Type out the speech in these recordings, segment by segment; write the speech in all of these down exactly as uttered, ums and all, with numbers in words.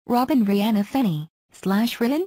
Robin Rihanna Fenny, slash Rihan?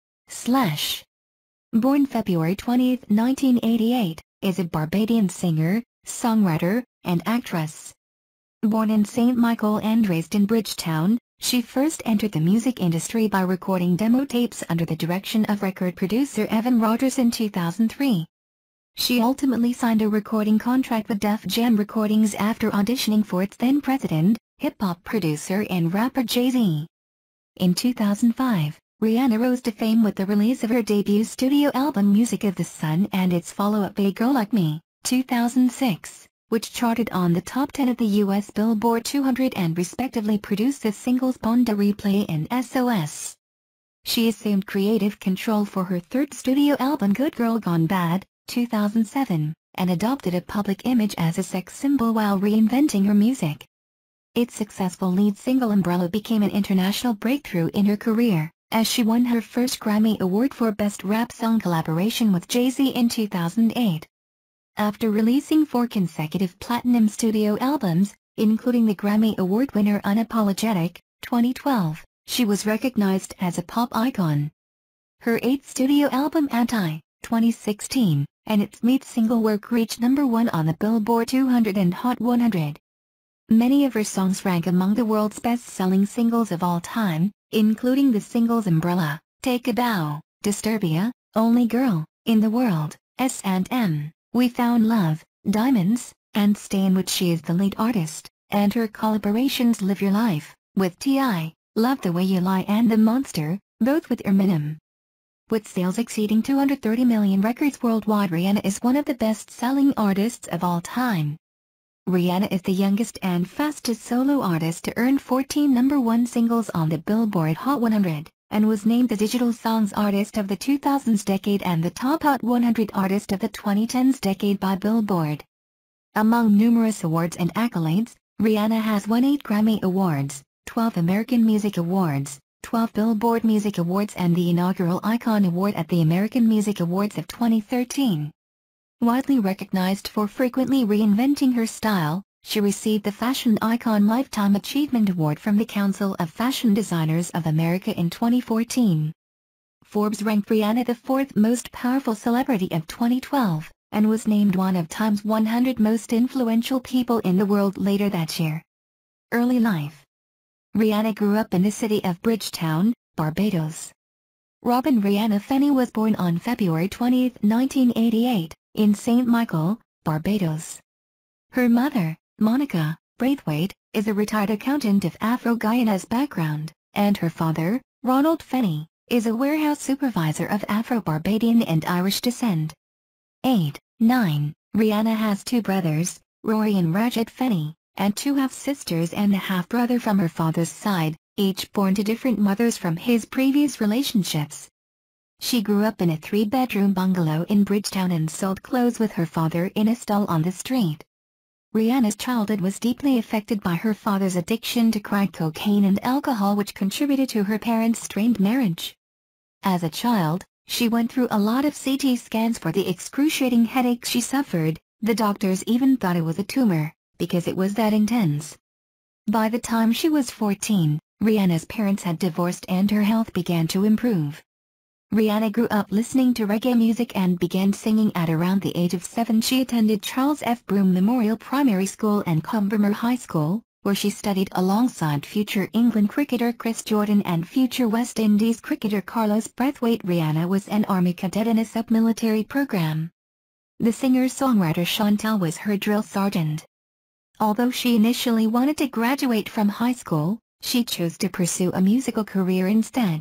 Slash. Born February twentieth nineteen eighty-eight, is a Barbadian singer, songwriter, and actress. Born in Saint Michael and raised in Bridgetown, she first entered the music industry by recording demo tapes under the direction of record producer Evan Rogers in two thousand three. She ultimately signed a recording contract with Def Jam Recordings after auditioning for its then president, hip-hop producer and rapper Jay-Z. In two thousand five, Rihanna rose to fame with the release of her debut studio album Music of the Sun and its follow-up A Girl Like Me, two thousand six, which charted on the top ten of the U S Billboard two hundred and respectively produced the singles Pon de Replay and S O S. She assumed creative control for her third studio album Good Girl Gone Bad, two thousand seven, and adopted a public image as a sex symbol while reinventing her music. Its successful lead single Umbrella became an international breakthrough in her career, as she won her first Grammy Award for Best Rap Song collaboration with Jay-Z in two thousand eight. After releasing four consecutive platinum studio albums, including the Grammy Award winner Unapologetic, twenty twelve, she was recognized as a pop icon. Her eighth studio album Anti, twenty sixteen, and its lead single Work reached number one on the Billboard two hundred and Hot one hundred. Many of her songs rank among the world's best-selling singles of all time, including the singles Umbrella, Take a Bow, Disturbia, Only Girl in the World, S and M, We Found Love, Diamonds, and Stay, in which she is the lead artist, and her collaborations Live Your Life, with T I, Love the Way You Lie and The Monster, both with Eminem. With sales exceeding two hundred thirty million records worldwide, Rihanna is one of the best-selling artists of all time. Rihanna is the youngest and fastest solo artist to earn fourteen number one singles on the Billboard Hot one hundred, and was named the Digital Songs Artist of the two thousands decade and the Top Hot one hundred Artist of the twenty tens decade by Billboard. Among numerous awards and accolades, Rihanna has won eight Grammy Awards, twelve American Music Awards, twelve Billboard Music Awards and the inaugural Icon Award at the American Music Awards of twenty thirteen. Widely recognized for frequently reinventing her style, she received the Fashion Icon Lifetime Achievement Award from the Council of Fashion Designers of America in twenty fourteen. Forbes ranked Rihanna the fourth most powerful celebrity of twenty twelve, and was named one of Time's one hundred most influential people in the world later that year. Early life. Rihanna grew up in the city of Bridgetown, Barbados. Robin Rihanna Fenny was born on February twentieth nineteen eighty-eight, in Saint Michael, Barbados. Her mother, Monica Braithwaite, is a retired accountant of Afro-Guyanese background, and her father, Ronald Fenny, is a warehouse supervisor of Afro-Barbadian and Irish descent. eight. nine. Rihanna has two brothers, Rory and Rajat Fenny, and two half-sisters and a half-brother from her father's side, each born to different mothers from his previous relationships. She grew up in a three-bedroom bungalow in Bridgetown and sold clothes with her father in a stall on the street. Rihanna's childhood was deeply affected by her father's addiction to crack cocaine and alcohol, which contributed to her parents' strained marriage. As a child, she went through a lot of C T scans for the excruciating headaches she suffered. The doctors even thought it was a tumor, because it was that intense. By the time she was fourteen, Rihanna's parents had divorced and her health began to improve. Rihanna grew up listening to reggae music and began singing at around the age of seven. She attended Charles F. Broome Memorial Primary School and Combermere High School, where she studied alongside future England cricketer Chris Jordan and future West Indies cricketer Carlos Braithwaite. Rihanna was an Army cadet in a sub-military program. The singer-songwriter Chantel was her drill sergeant. Although she initially wanted to graduate from high school, she chose to pursue a musical career instead.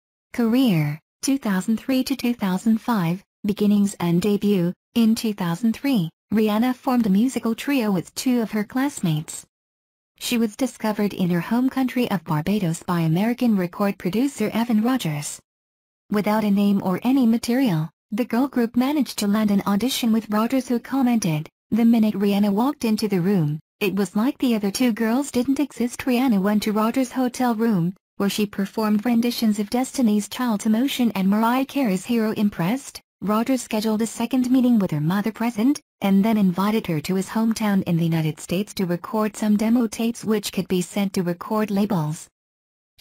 Career two thousand three to two thousand five, beginnings and debut. In two thousand three, Rihanna formed a musical trio with two of her classmates. She was discovered in her home country of Barbados by American record producer Evan Rogers. Without a name or any material, the girl group managed to land an audition with Rogers, who commented, "The minute Rihanna walked into the room, it was like the other two girls didn't exist." Rihanna went to Rogers' hotel room, where she performed renditions of Destiny's Child, Emotion and Mariah Carey's Hero. Impressed, Rogers scheduled a second meeting with her mother present, and then invited her to his hometown in the United States to record some demo tapes which could be sent to record labels.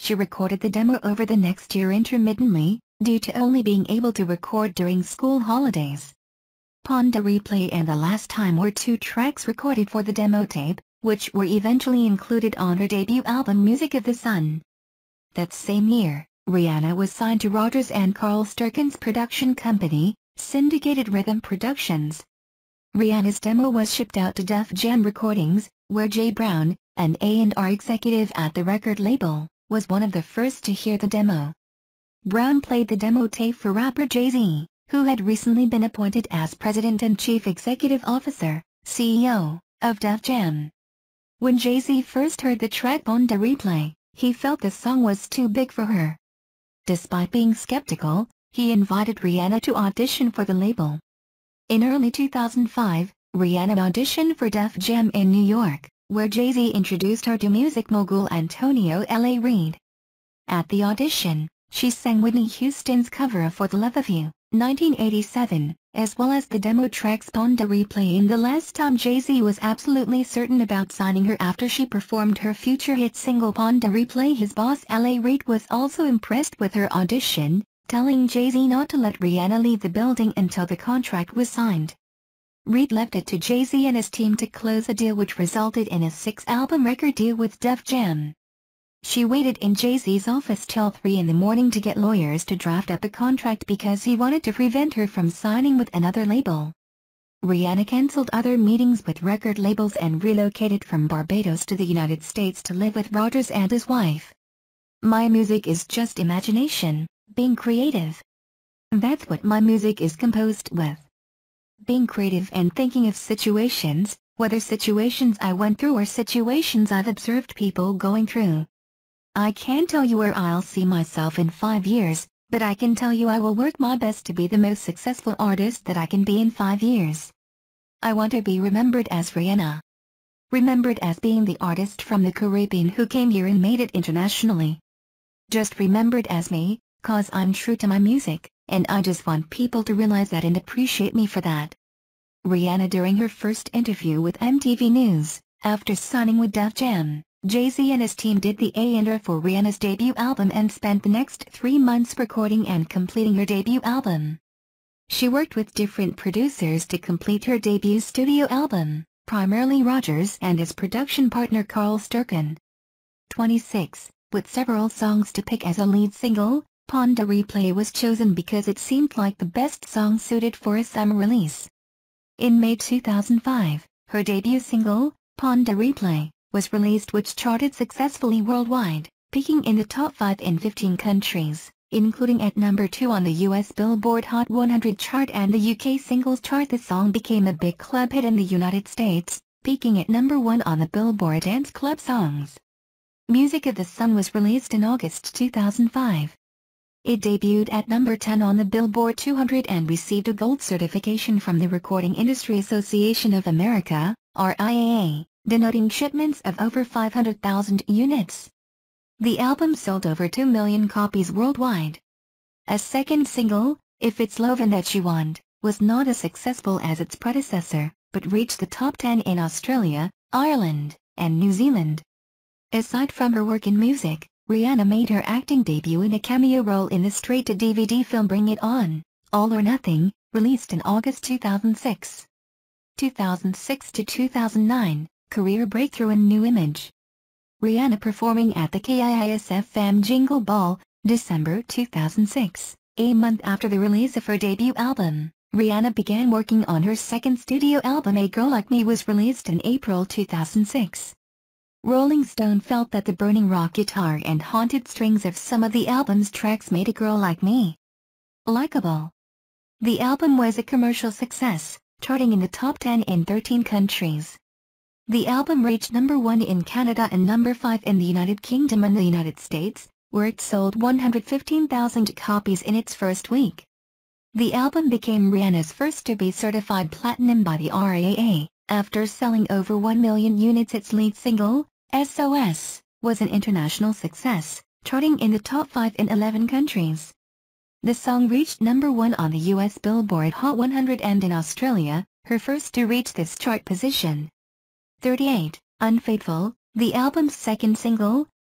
she recorded the demo over the next year intermittently, due to only being able to record during school holidays. Pon de Replay and The Last Time were two tracks recorded for the demo tape, which were eventually included on her debut album Music of the Sun. That same year, Rihanna was signed to Rodgers and Carl Sturken's production company, Syndicated Rhythm Productions. Rihanna's demo was shipped out to Def Jam Recordings, where Jay Brown, an A and R executive at the record label, was one of the first to hear the demo. Brown played the demo tape for rapper Jay-Z, who had recently been appointed as President and Chief Executive Officer, C E O, of Def Jam. When Jay-Z first heard the track Pon de Replay, he felt the song was too big for her. Despite being skeptical, he invited Rihanna to audition for the label. In early two thousand five, Rihanna auditioned for Def Jam in New York, where Jay-Z introduced her to music mogul Antonio L A Reid. At the audition, she sang Whitney Houston's cover of For the Love of You, nineteen eighty-seven, as well as the demo tracks Pon de Replay and The Last Time. Jay-Z was absolutely certain about signing her after she performed her future hit single Pon de Replay. His boss L A Reid was also impressed with her audition, telling Jay-Z not to let Rihanna leave the building until the contract was signed. Reid left it to Jay-Z and his team to close a deal which resulted in a six-album record deal with Def Jam. She waited in Jay-Z's office till three in the morning to get lawyers to draft up a contract because he wanted to prevent her from signing with another label. Rihanna cancelled other meetings with record labels and relocated from Barbados to the United States to live with Rodgers and his wife. My music is just imagination, being creative. That's what my music is composed with. Being creative and thinking of situations, whether situations I went through or situations I've observed people going through. I can't tell you where I'll see myself in five years, but I can tell you I will work my best to be the most successful artist that I can be in five years. I want to be remembered as Rihanna. Remembered as being the artist from the Caribbean who came here and made it internationally. Just remembered as me, cause I'm true to my music, and I just want people to realize that and appreciate me for that. Rihanna during her first interview with M T V News, after signing with Def Jam, Jay-Z and his team did the A and R for Rihanna's debut album and spent the next three months recording and completing her debut album. She worked with different producers to complete her debut studio album, primarily Rodgers and his production partner Carl Sturken. twenty-six, with several songs to pick as a lead single, Pon de Replay was chosen because it seemed like the best song suited for a summer release. In May two thousand five, her debut single, Pon de Replay, was released, which charted successfully worldwide, peaking in the top five in fifteen countries, including at number two on the U S Billboard Hot one hundred chart and the U K Singles Chart. The song became a big club hit in the United States, peaking at number one on the Billboard Dance Club Songs. Music of the Sun was released in August two thousand five. It debuted at number ten on the Billboard two hundred and received a gold certification from the Recording Industry Association of America, R I A A, denoting shipments of over five hundred thousand units. The album sold over two million copies worldwide. A second single, If It's Lovin' That You Want, was not as successful as its predecessor, but reached the top ten in Australia, Ireland, and New Zealand. Aside from her work in music, Rihanna made her acting debut in a cameo role in the straight-to-D V D film Bring It On, All or Nothing, released in August two thousand six. two thousand six to two thousand nine, career breakthrough and new image. Rihanna performing at the K I I S F M Jingle Ball, December two thousand six, a month after the release of her debut album. Rihanna began working on her second studio album. A Girl Like Me was released in April two thousand six. Rolling Stone felt that the burning rock guitar and haunted strings of some of the album's tracks made A Girl Like Me likable. The album was a commercial success, charting in the top ten in thirteen countries. The album reached number one in Canada and number five in the United Kingdom and the United States, where it sold one hundred fifteen thousand copies in its first week. The album became Rihanna's first to be certified platinum by the R I A A, after selling over one million units. Its lead single, S O S, was an international success, charting in the top five in eleven countries. The song reached number one on the U S Billboard Hot one hundred and in Australia, her first to reach this chart position. thirty-eight, Unfaithful, the album's second single,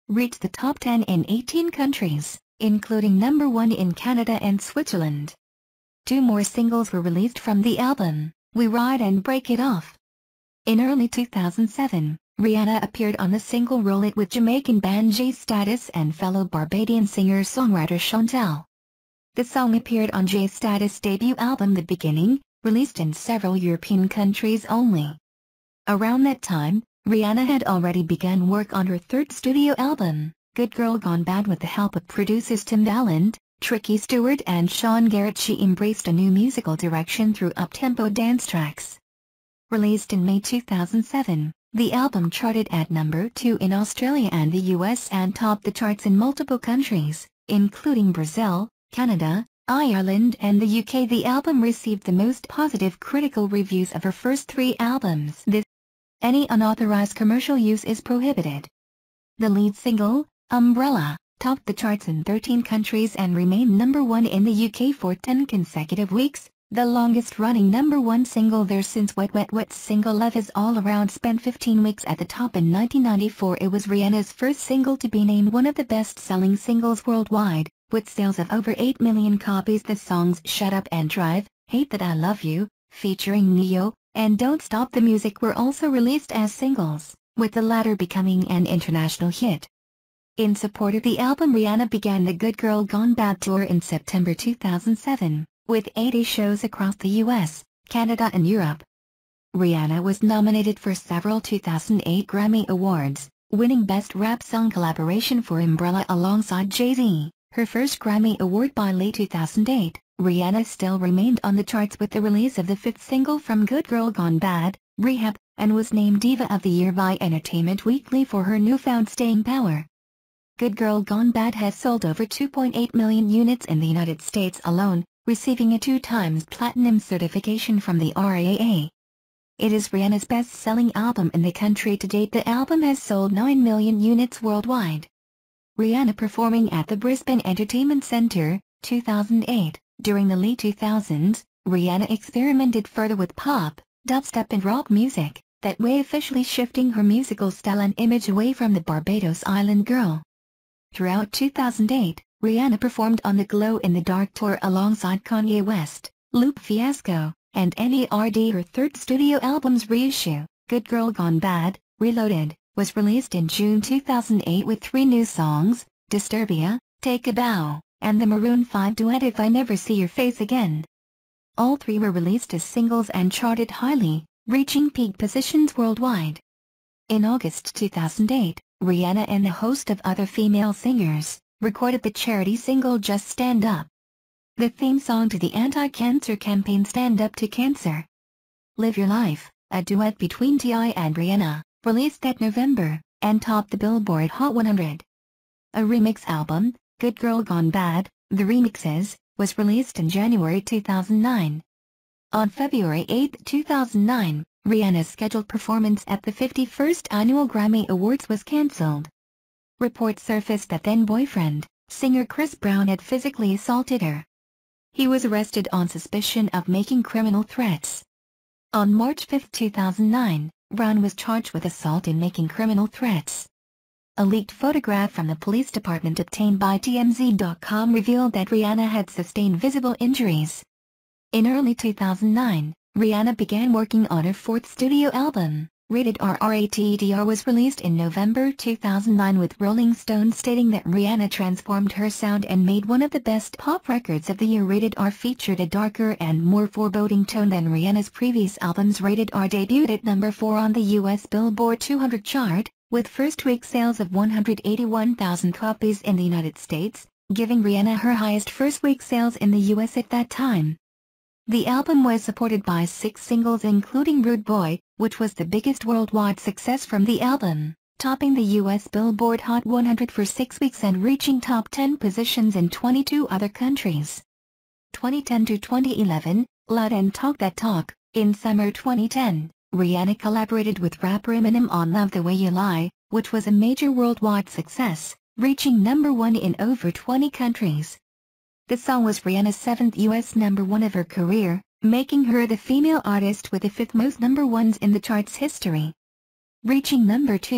reached the top ten in eighteen countries, including number one in Canada and Switzerland. Two more singles were released from the album, We Ride and Break It Off. In early two thousand seven, Rihanna appeared on the single Roll It with Jamaican band J Status and fellow Barbadian singer-songwriter Chantel. The song appeared on J Status' debut album The Beginning, released in several European countries only. Around that time, Rihanna had already begun work on her third studio album, Good Girl Gone Bad. With the help of producers Timbaland, Tricky Stewart and Sean Garrett, she embraced a new musical direction through up-tempo dance tracks. Released in May two thousand seven, the album charted at number two in Australia and the U S and topped the charts in multiple countries, including Brazil, Canada, Ireland and the U K. The album received the most positive critical reviews of her first three albums. This Any unauthorized commercial use is prohibited. The lead single, Umbrella, topped the charts in thirteen countries and remained number one in the U K for ten consecutive weeks, the longest-running number one single there since Wet Wet Wet's single Love Is All Around spent fifteen weeks at the top in nineteen ninety-four. It was Rihanna's first single to be named one of the best-selling singles worldwide, with sales of over eight million copies. The songs Shut Up and Drive, Hate That I Love You, featuring Ne-Yo, and Don't Stop the Music were also released as singles, with the latter becoming an international hit. In support of the album, Rihanna began the Good Girl Gone Bad tour in September two thousand seven, with eighty shows across the U S, Canada and Europe. Rihanna was nominated for several two thousand eight Grammy Awards, winning Best Rap Song Collaboration for Umbrella alongside Jay-Z, her first Grammy Award. By late two thousand eight, Rihanna still remained on the charts with the release of the fifth single from Good Girl Gone Bad, Rehab, and was named Diva of the Year by Entertainment Weekly for her newfound staying power. Good Girl Gone Bad has sold over two point eight million units in the United States alone, receiving a two times platinum certification from the R I A A. It is Rihanna's best-selling album in the country to date. The album has sold nine million units worldwide. Rihanna performing at the Brisbane Entertainment Centre, two thousand eight. During the late two thousands, Rihanna experimented further with pop, dubstep and rock music, that way officially shifting her musical style and image away from the Barbados Island girl. Throughout two thousand eight, Rihanna performed on the Glow in the Dark tour alongside Kanye West, Lupe Fiasco, and N E R D. Her third studio album's reissue, Good Girl Gone Bad, Reloaded, was released in June two thousand eight with three new songs, Disturbia, Take a Bow, and the Maroon five duet If I Never See Your Face Again. All three were released as singles and charted highly, reaching peak positions worldwide. In August two thousand eight, Rihanna and a host of other female singers recorded the charity single Just Stand Up, the theme song to the anti-cancer campaign Stand Up to Cancer. Live Your Life, a duet between T I and Rihanna, released that November, and topped the Billboard Hot one hundred. A remix album, Good Girl Gone Bad, The Remixes, was released in January two thousand nine. On February eighth two thousand nine, Rihanna's scheduled performance at the fifty-first Annual Grammy Awards was cancelled. Reports surfaced that then-boyfriend, singer Chris Brown had physically assaulted her. He was arrested on suspicion of making criminal threats. On March fifth two thousand nine, Brown was charged with assault and making criminal threats. A leaked photograph from the police department obtained by T M Z dot com revealed that Rihanna had sustained visible injuries. In early two thousand nine, Rihanna began working on her fourth studio album, Rated R. Rated R was released in November two thousand nine, with Rolling Stone stating that Rihanna transformed her sound and made one of the best pop records of the year. Rated R featured a darker and more foreboding tone than Rihanna's previous albums. Rated R debuted at number four on the U S Billboard two hundred chart, with first-week sales of one hundred eighty-one thousand copies in the United States, giving Rihanna her highest first-week sales in the U S at that time. The album was supported by six singles including Rude Boy, which was the biggest worldwide success from the album, topping the U S Billboard Hot one hundred for six weeks and reaching top ten positions in twenty-two other countries. twenty ten to twenty eleven, Loud and Talk That Talk. In summer twenty ten, Rihanna collaborated with rapper Eminem on Love the Way You Lie, which was a major worldwide success, reaching number one in over twenty countries. The song was Rihanna's seventh U S number one of her career, making her the female artist with the fifth most number ones in the chart's history. Reaching number two,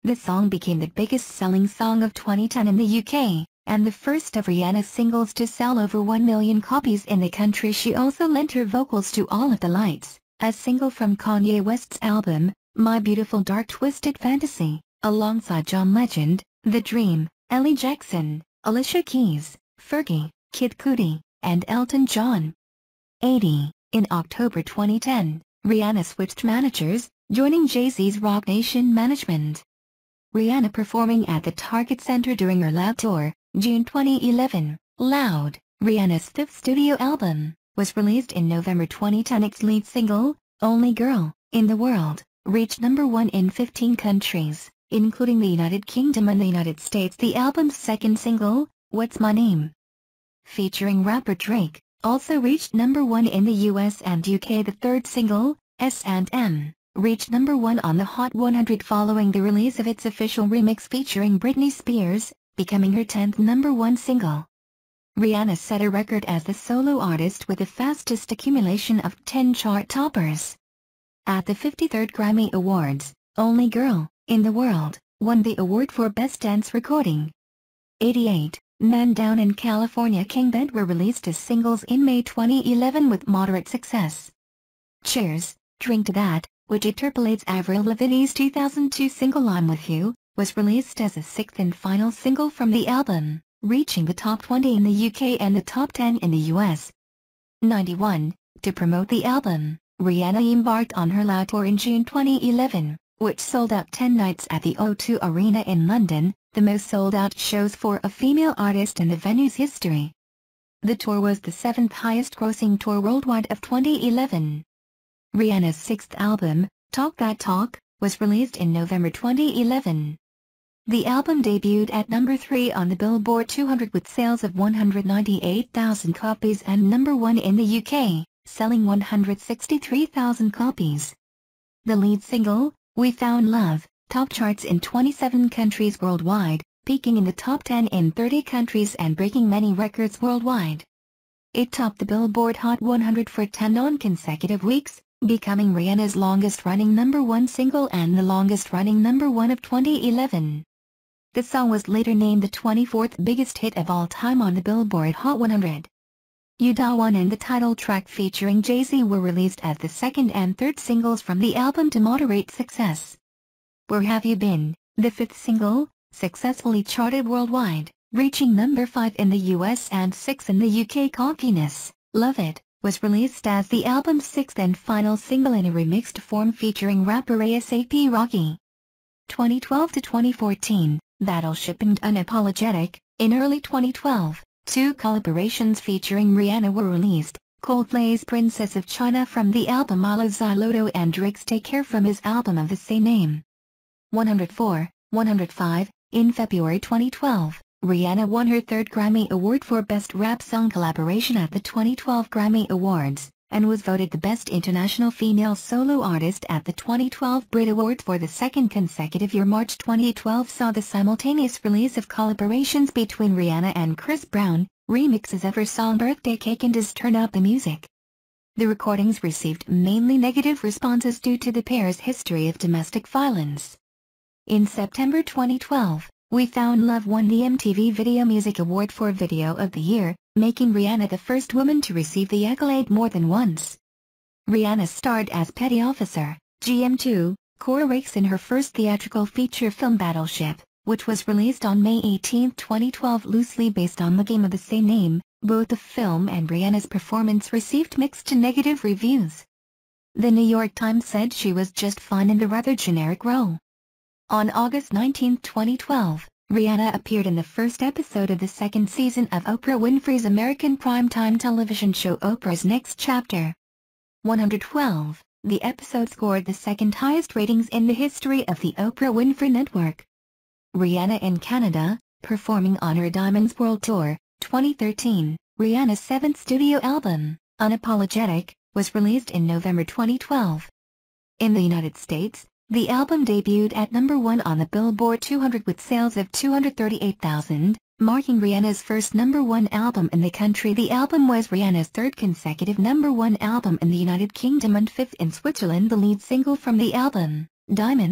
The song became the biggest selling song of twenty ten in the U K, and the first of Rihanna's singles to sell over one million copies in the country. She also lent her vocals to All of the Lights, a single from Kanye West's album, My Beautiful Dark Twisted Fantasy, alongside John Legend, The Dream, Ellie Jackson, Alicia Keys, Fergie, Kid Cudi, and Elton John. eighty. In October twenty ten, Rihanna switched managers, joining Jay-Z's Roc Nation management. Rihanna performing at the Target Center during her Loud tour, June twenty eleven. Loud, Rihanna's fifth studio album, was released in November twenty ten. Its lead single, Only Girl in the World, reached number one in fifteen countries, including the United Kingdom and the United States. The album's second single, What's My Name, featuring rapper Drake, also reached number one in the U S and U K. The third single, S and M, reached number one on the Hot one hundred following the release of its official remix featuring Britney Spears, becoming her tenth number one single. Rihanna set a record as the solo artist with the fastest accumulation of ten chart toppers. At the fifty-third Grammy Awards, Only Girl in the World won the award for Best Dance Recording. eighty-eight. Man Down and California King Bed were released as singles in May twenty eleven with moderate success. Cheers, Drink to That, which interpolates Avril Lavigne's two thousand two single I'm With You, was released as a sixth and final single from the album, reaching the top twenty in the U K and the top ten in the U S. ninety-one. To promote the album, Rihanna embarked on her Loud tour in June twenty eleven, which sold out ten nights at the O two Arena in London, the most sold-out shows for a female artist in the venue's history. The tour was the seventh highest-grossing tour worldwide of twenty eleven. Rihanna's sixth album, Talk That Talk, was released in November twenty eleven. The album debuted at number three on the Billboard two hundred with sales of one hundred ninety-eight thousand copies and number one in the U K, selling one hundred sixty-three thousand copies. The lead single, We Found Love, topped charts in twenty-seven countries worldwide, peaking in the top ten in thirty countries and breaking many records worldwide. It topped the Billboard Hot one hundred for ten non-consecutive weeks, becoming Rihanna's longest-running number one single and the longest-running number one of twenty eleven. The song was later named the twenty-fourth biggest hit of all time on the Billboard Hot one hundred. You Da One and the title track featuring Jay-Z were released as the second and third singles from the album to moderate success. Where Have You Been, the fifth single, successfully charted worldwide, reaching number five in the U S and six in the U K. Cockiness, Love It, was released as the album's sixth and final single in a remixed form featuring rapper A$AP Rocky. twenty twelve to twenty fourteen, Battleship and Unapologetic. In early twenty twelve, two collaborations featuring Rihanna were released, Coldplay's Princess of China from the album Alo Xyloto and Drake's Take Care from his album of the same name. one oh four, one oh five. In February twenty twelve, Rihanna won her third Grammy Award for Best Rap Song Collaboration at the twenty twelve Grammy Awards, and was voted the Best International Female Solo Artist at the twenty twelve Brit Awards for the second consecutive year. March twenty twelve saw the simultaneous release of collaborations between Rihanna and Chris Brown, remixes of her song Birthday Cake and His Turn Up the Music. The recordings received mainly negative responses due to the pair's history of domestic violence. In September twenty twelve, We Found Love won the M T V Video Music Award for Video of the Year, making Rihanna the first woman to receive the accolade more than once. Rihanna starred as Petty Officer, G M two, Cora Rakes in her first theatrical feature film Battleship, which was released on May eighteenth twenty twelve loosely based on the game of the same name. Both the film and Rihanna's performance received mixed to negative reviews. The New York Times said she was just fine in the rather generic role. On August nineteenth twenty twelve, Rihanna appeared in the first episode of the second season of Oprah Winfrey's American primetime television show Oprah's Next Chapter. one hundred twelve, the episode scored the second highest ratings in the history of the Oprah Winfrey Network. Rihanna in Canada, performing on her Diamonds World Tour, twenty thirteen, Rihanna's seventh studio album, Unapologetic, was released in November twenty twelve. In the United States, the album debuted at number one on the Billboard two hundred with sales of two hundred thirty-eight thousand, marking Rihanna's first number one album in the country. The album was Rihanna's third consecutive number one album in the United Kingdom and fifth in Switzerland. The lead single from the album, Diamonds,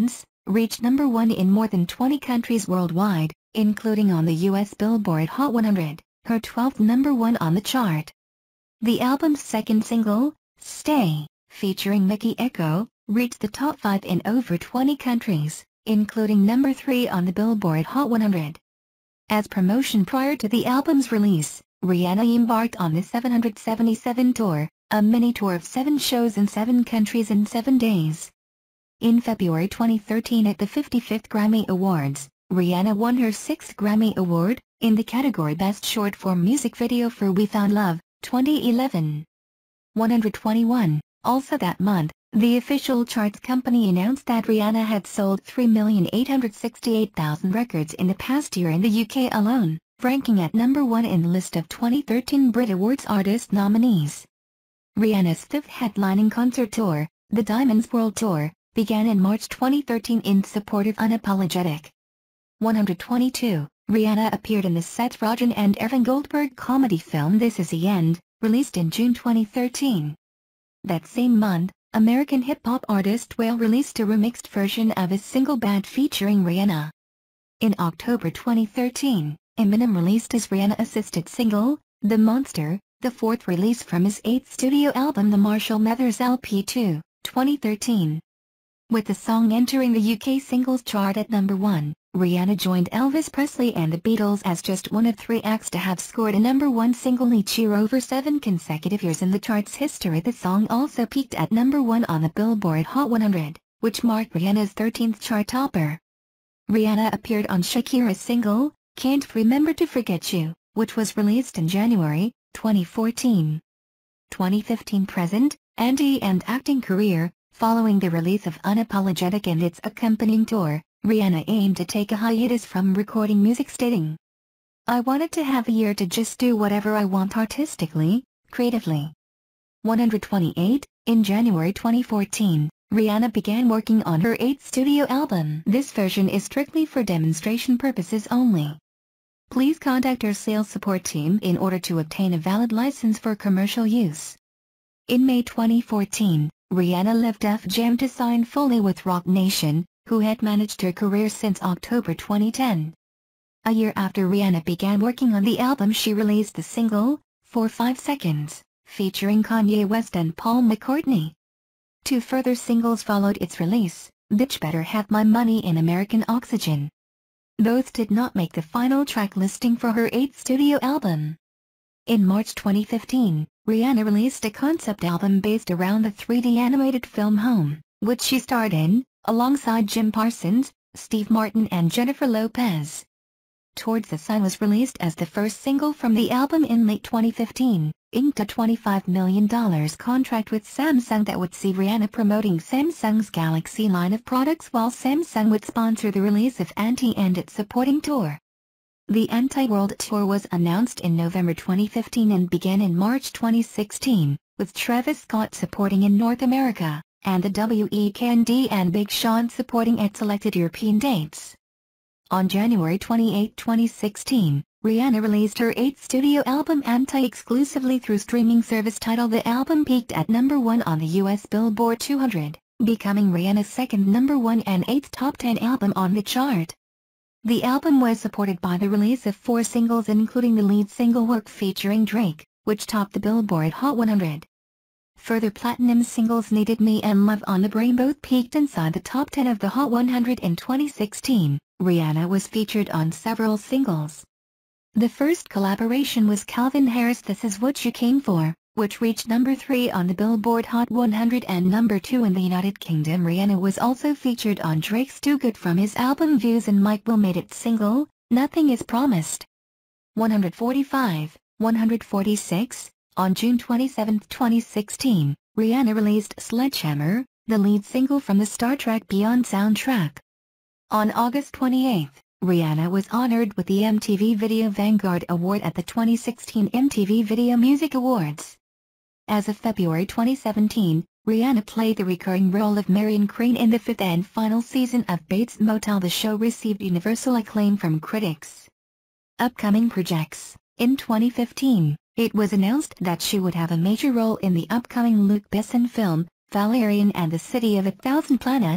reached number one in more than twenty countries worldwide, including on the U S Billboard Hot one hundred, her twelfth number one on the chart. The album's second single, Stay, featuring Mikey Echo, reached the top five in over twenty countries, including number three on the Billboard Hot one hundred. As promotion prior to the album's release, Rihanna embarked on the seven hundred seventy-seven tour, a mini-tour of seven shows in seven countries in seven days. In February twenty thirteen at the fifty-fifth Grammy Awards, Rihanna won her sixth Grammy Award, in the category Best Short Form Music Video for We Found Love, twenty eleven. one hundred twenty-one, also that month, the official charts company announced that Rihanna had sold three million eight hundred sixty-eight thousand records in the past year in the U K alone, ranking at number one in the list of twenty thirteen Brit Awards artist nominees. Rihanna's fifth headlining concert tour, the Diamonds World Tour, began in March twenty thirteen in support of Unapologetic. one hundred twenty-two, Rihanna appeared in the Seth Rogen and Evan Goldberg comedy film This Is the End, released in June twenty thirteen. That same month, American hip-hop artist Whale released a remixed version of his single Bad featuring Rihanna. In October twenty thirteen, Eminem released his Rihanna-assisted single, The Monster, the fourth release from his eighth studio album The Marshall Mathers L P two, twenty thirteen. With the song entering the U K singles chart at number one, Rihanna joined Elvis Presley and the Beatles as just one of three acts to have scored a number one single each year over seven consecutive years in the chart's history. The song also peaked at number one on the Billboard Hot one hundred, which marked Rihanna's thirteenth chart topper. Rihanna appeared on Shakira's single, Can't Remember to Forget You, which was released in January twenty fourteen. twenty fifteen present, Andy and acting career. Following the release of Unapologetic and its accompanying tour, Rihanna aimed to take a hiatus from recording music, stating, "I wanted to have a year to just do whatever I want artistically, creatively." one hundred twenty-eight, in January twenty fourteen, Rihanna began working on her eighth studio album. This version is strictly for demonstration purposes only. Please contact our sales support team in order to obtain a valid license for commercial use. In May twenty fourteen, Rihanna left Def Jam to sign fully with Roc Nation, who had managed her career since October twenty ten. A year after Rihanna began working on the album, she released the single, For Five Seconds, featuring Kanye West and Paul McCartney. Two further singles followed its release, Bitch Better Have My Money and American Oxygen. Both did not make the final track listing for her eighth studio album. In March twenty fifteen, Rihanna released a concept album based around the three D animated film Home, which she starred in, alongside Jim Parsons, Steve Martin and Jennifer Lopez. Towards the Sun was released as the first single from the album in late twenty fifteen, inked a twenty-five million dollar contract with Samsung that would see Rihanna promoting Samsung's Galaxy line of products while Samsung would sponsor the release of Anti and its supporting tour. The Anti-World Tour was announced in November twenty fifteen and began in March twenty sixteen, with Travis Scott supporting in North America, and the Weeknd and Big Sean supporting at selected European dates. On January twenty-eighth, twenty sixteen, Rihanna released her eighth studio album Anti exclusively through streaming service Tidal. The album peaked at number one on the U S Billboard two hundred, becoming Rihanna's second number one and eighth top ten album on the chart. The album was supported by the release of four singles, including the lead single Work featuring Drake, which topped the Billboard Hot one hundred. Further platinum singles Needed Me and Love on the Brain both peaked inside the top ten of the Hot one hundred in twenty sixteen. Rihanna was featured on several singles. The first collaboration was Calvin Harris' This Is What You Came For, which reached number three on the Billboard Hot one hundred and number two in the United Kingdom. Rihanna was also featured on Drake's Too Good from his album Views, and Mike Will made its single, Nothing Is Promised. one hundred forty-five, one hundred forty-six, on June twenty-seventh, twenty sixteen, Rihanna released Sledgehammer, the lead single from the Star Trek Beyond soundtrack. On August twenty-eighth, Rihanna was honored with the M T V Video Vanguard Award at the twenty sixteen M T V Video Music Awards. As of February twenty seventeen, Rihanna played the recurring role of Marion Crane in the fifth and final season of Bates Motel. The show received universal acclaim from critics. Upcoming projects. In twenty fifteen, it was announced that she would have a major role in the upcoming Luc Besson film, Valerian and the City of a Thousand Planets,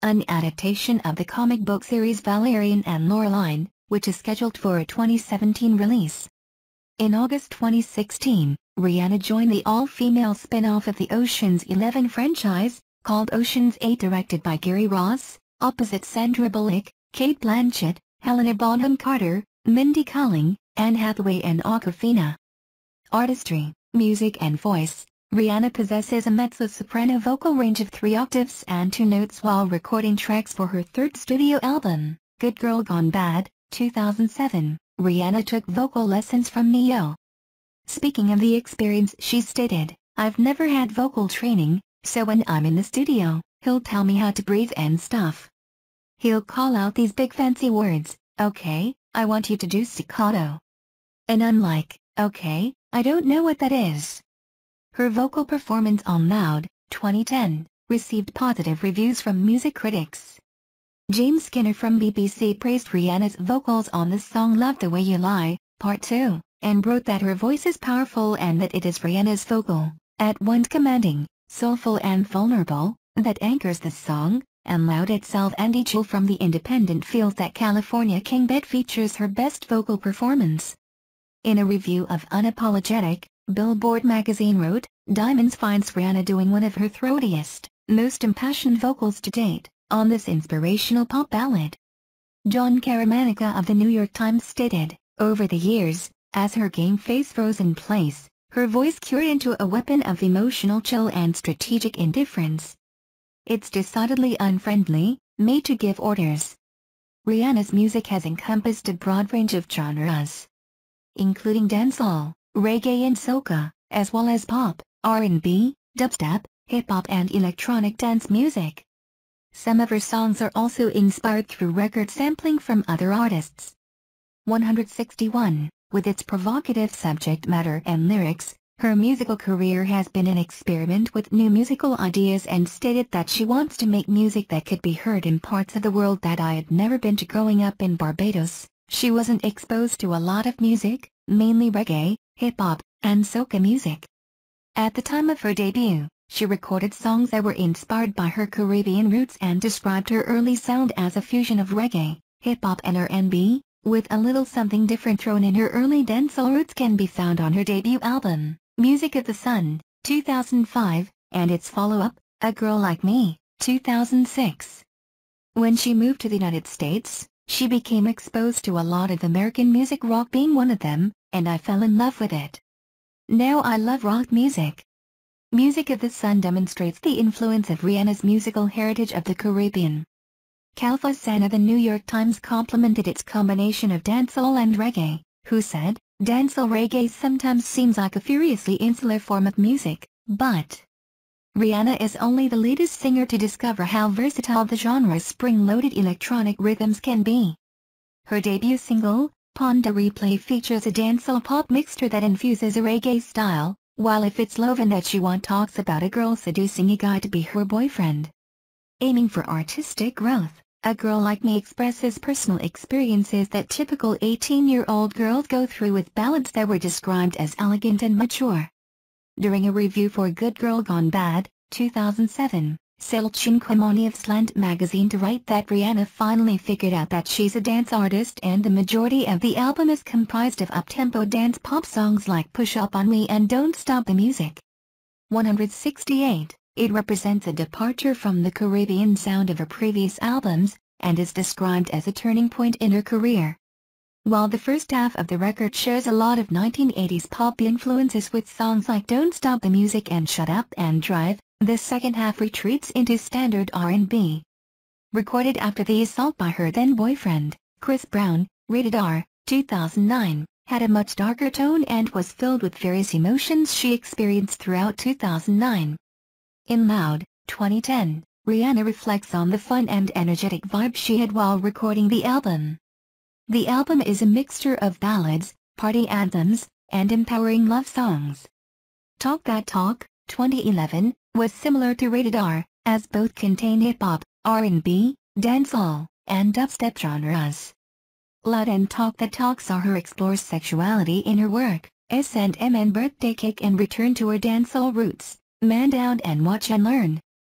an adaptation of the comic book series Valerian and Laureline, which is scheduled for a twenty seventeen release. In August twenty sixteen, Rihanna joined the all-female spin-off of the Ocean's Eleven franchise, called Ocean's Eight, directed by Gary Ross, opposite Sandra Bullock, Cate Blanchett, Helena Bonham Carter, Mindy Kaling, Anne Hathaway and Awkwafina. Artistry, music and voice. Rihanna possesses a mezzo-soprano vocal range of three octaves and two notes while recording tracks for her third studio album, Good Girl Gone Bad, two thousand seven. Rihanna took vocal lessons from Ne-Yo. Speaking of the experience, she stated, "I've never had vocal training, so when I'm in the studio, he'll tell me how to breathe and stuff. He'll call out these big fancy words, okay, I want you to do staccato. And I'm like, okay, I don't know what that is." Her vocal performance on Loud, twenty ten, received positive reviews from music critics. James Skinner from B B C praised Rihanna's vocals on the song Love the Way You Lie, Part two, and wrote that her voice is powerful and that it is Rihanna's vocal, at once commanding, soulful and vulnerable, that anchors the song, and Loud itself. Andy Gill from The Independent feels that California King Bed features her best vocal performance. In a review of Unapologetic, Billboard magazine wrote, "Diamonds finds Rihanna doing one of her throatiest, most impassioned vocals to date, on this inspirational pop ballad." John Caramanica of the New York Times stated, "Over the years, as her game face froze in place, her voice cured into a weapon of emotional chill and strategic indifference. It's decidedly unfriendly, made to give orders." Rihanna's music has encompassed a broad range of genres, including dancehall, reggae and soca, as well as pop, R and B, dubstep, hip-hop and electronic dance music. Some of her songs are also inspired through record sampling from other artists. one sixty-one, with its provocative subject matter and lyrics, her musical career has been an experiment with new musical ideas, and stated that she wants to make music that could be heard in parts of the world that I had never been to. Growing up in Barbados, she wasn't exposed to a lot of music, mainly reggae, hip-hop, and soca music. At the time of her debut, she recorded songs that were inspired by her Caribbean roots and described her early sound as a fusion of reggae, hip-hop and R and B, with a little something different thrown in. Her early dancehall roots can be found on her debut album, Music of the Sun, two thousand five, and its follow-up, A Girl Like Me, two thousand six. When she moved to the United States, she became exposed to a lot of American music, rock being one of them, and I fell in love with it. Now I love rock music. Music of the Sun demonstrates the influence of Rihanna's musical heritage of the Caribbean. Kalfa San of the New York Times complimented its combination of dancehall and reggae, who said, "Dancehall reggae sometimes seems like a furiously insular form of music, but Rihanna is only the latest singer to discover how versatile the genre's spring-loaded electronic rhythms can be." Her debut single, Ponda Replay, features a dancehall pop mixture that infuses a reggae style, while If It's Lovin' That You Want talks about a girl seducing a guy to be her boyfriend. Aiming for artistic growth, A Girl Like Me expresses personal experiences that typical eighteen-year-old girls go through, with ballads that were described as elegant and mature. During a review for Good Girl Gone Bad, two thousand seven, Selchin Kwamani of Slant magazine to write that Rihanna finally figured out that she's a dance artist, and the majority of the album is comprised of up-tempo dance pop songs like Push Up On Me and Don't Stop the Music. one sixty-eight, it represents a departure from the Caribbean sound of her previous albums, and is described as a turning point in her career. While the first half of the record shows a lot of nineteen eighties pop influences with songs like Don't Stop the Music and Shut Up and Drive, the second half retreats into standard R and B. Recorded after the assault by her then-boyfriend, Chris Brown, Rated R, two thousand nine, had a much darker tone and was filled with various emotions she experienced throughout two thousand nine. In Loud, twenty ten, Rihanna reflects on the fun and energetic vibe she had while recording the album. The album is a mixture of ballads, party anthems, and empowering love songs. Talk That Talk, twenty eleven, was similar to Rated R, as both contain hip-hop, R and B, dancehall, and dubstep genres. Loud and Talk That Talk saw her explore sexuality in her work, S and M and Birthday Cake, and return to her dancehall roots, Man Down and Watch and Learn.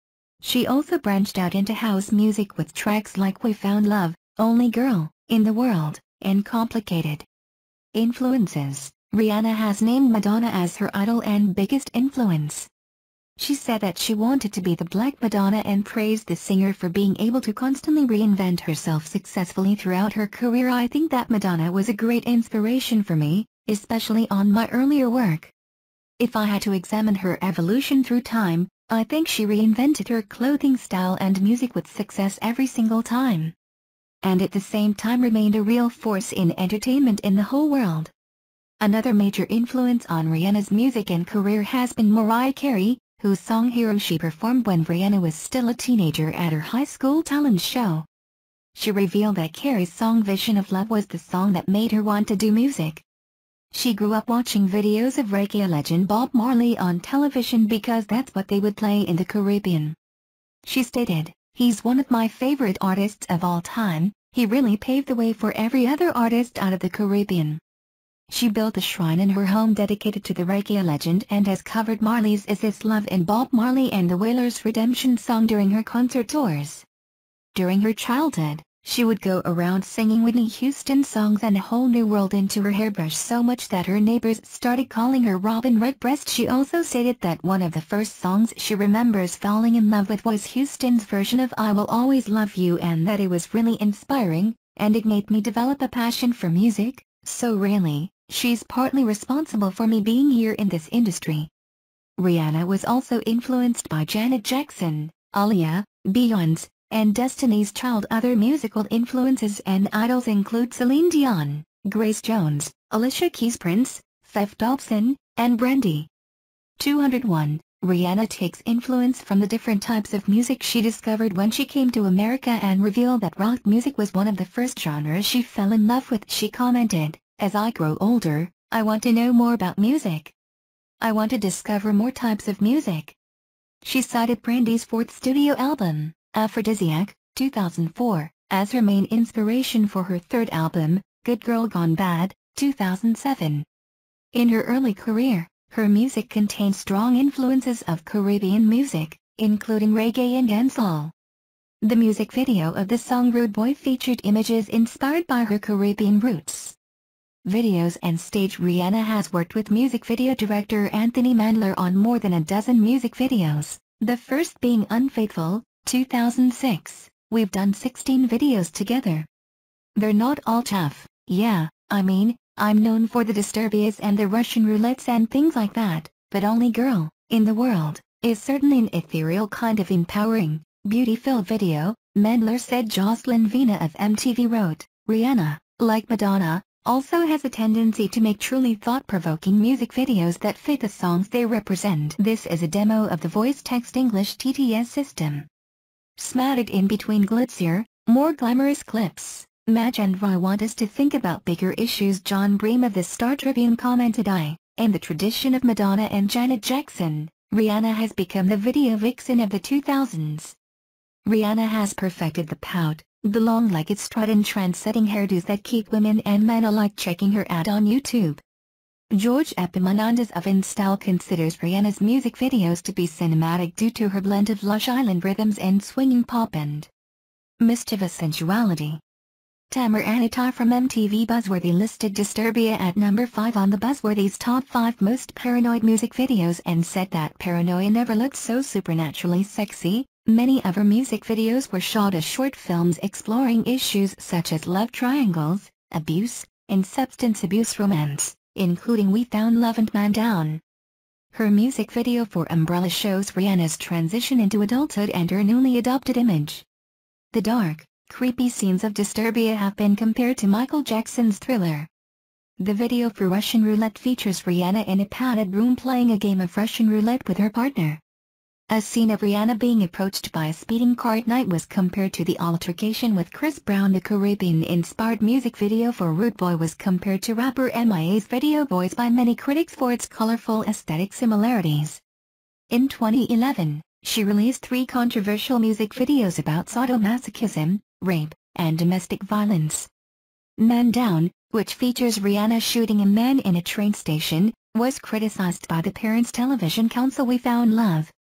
She also branched out into house music with tracks like We Found Love, Only Girl in the World, and Complicated. Influences. Rihanna has named Madonna as her idol and biggest influence. She said that she wanted to be the Black Madonna and praised the singer for being able to constantly reinvent herself successfully throughout her career. I think that Madonna was a great inspiration for me, especially on my earlier work. If I had to examine her evolution through time, I think she reinvented her clothing style and music with success every single time. And at the same time remained a real force in entertainment in the whole world. Another major influence on Rihanna's music and career has been Mariah Carey, whose song Hero she performed when Rihanna was still a teenager at her high school talent show. She revealed that Carey's song Vision of Love was the song that made her want to do music. She grew up watching videos of reggae legend Bob Marley on television because that's what they would play in the Caribbean. She stated, "He's one of my favorite artists of all time, he really paved the way for every other artist out of the Caribbean." She built a shrine in her home dedicated to the reggae legend and has covered Marley's Is This Love and Bob Marley and the Wailers' Redemption song during her concert tours. During her childhood, she would go around singing Whitney Houston songs and A Whole New World into her hairbrush so much that her neighbors started calling her Robin Redbreast. She also stated that one of the first songs she remembers falling in love with was Houston's version of I Will Always Love You and that it was really inspiring, and it made me develop a passion for music, so really, she's partly responsible for me being here in this industry. Rihanna was also influenced by Janet Jackson, Aaliyah, Beyoncé, and Destiny's Child. Other musical influences and idols include Celine Dion, Grace Jones, Alicia Keys, Prince, Feff Dobson, and Brandy. two oh one. Rihanna takes influence from the different types of music she discovered when she came to America and revealed that rock music was one of the first genres she fell in love with. She commented, "As I grow older, I want to know more about music. I want to discover more types of music." She cited Brandy's fourth studio album, Aphrodisiac, two thousand four, as her main inspiration for her third album, Good Girl Gone Bad, two thousand seven. In her early career, her music contained strong influences of Caribbean music, including reggae and dancehall. The music video of the song Rude Boy featured images inspired by her Caribbean roots. Videos and stage. Rihanna has worked with music video director Anthony Mandler on more than a dozen music videos, the first being Unfaithful, two thousand six. We've done sixteen videos together. They're not all tough, yeah, I mean, I'm known for the Disturbias and the Russian roulettes and things like that, but Only Girl in the World is certainly an ethereal kind of empowering, beauty-filled video, Mandler said. Jocelyn Vina of M T V wrote, "Rihanna, like Madonna, also has a tendency to make truly thought-provoking music videos that fit the songs they represent." This is a demo of the Voice Text English T T S system. Smattered in between glitzier, more glamorous clips, Madge and Rye want us to think about bigger issues. John Bream of the Star Tribune commented, "I, in the tradition of Madonna and Janet Jackson, Rihanna has become the video vixen of the two thousands. Rihanna has perfected the pout, the long-legged strut and trend-setting hairdos that keep women and men alike checking her out on YouTube." George Epaminondas of InStyle considers Rihanna's music videos to be cinematic due to her blend of lush island rhythms and swinging pop and mischievous sensuality. Tamer Anitai from M T V Buzzworthy listed Disturbia at number five on the Buzzworthy's top five most paranoid music videos and said that Paranoia never looked so supernaturally sexy. Many of her music videos were shot as short films exploring issues such as love triangles, abuse, and substance abuse romance, including We Found Love and Man Down. Her music video for Umbrella shows Rihanna's transition into adulthood and her newly adopted image. The dark, creepy scenes of Disturbia have been compared to Michael Jackson's Thriller. The video for Russian Roulette features Rihanna in a padded room playing a game of Russian roulette with her partner. A scene of Rihanna being approached by a speeding car at night was compared to the altercation with Chris Brown. The Caribbean-inspired music video for Rude Boy was compared to rapper M I A's video Boys by many critics for its colorful aesthetic similarities. In twenty eleven, she released three controversial music videos about sadomasochism, rape, and domestic violence. Man Down, which features Rihanna shooting a man in a train station, was criticized by the Parents Television Council. We Found Love,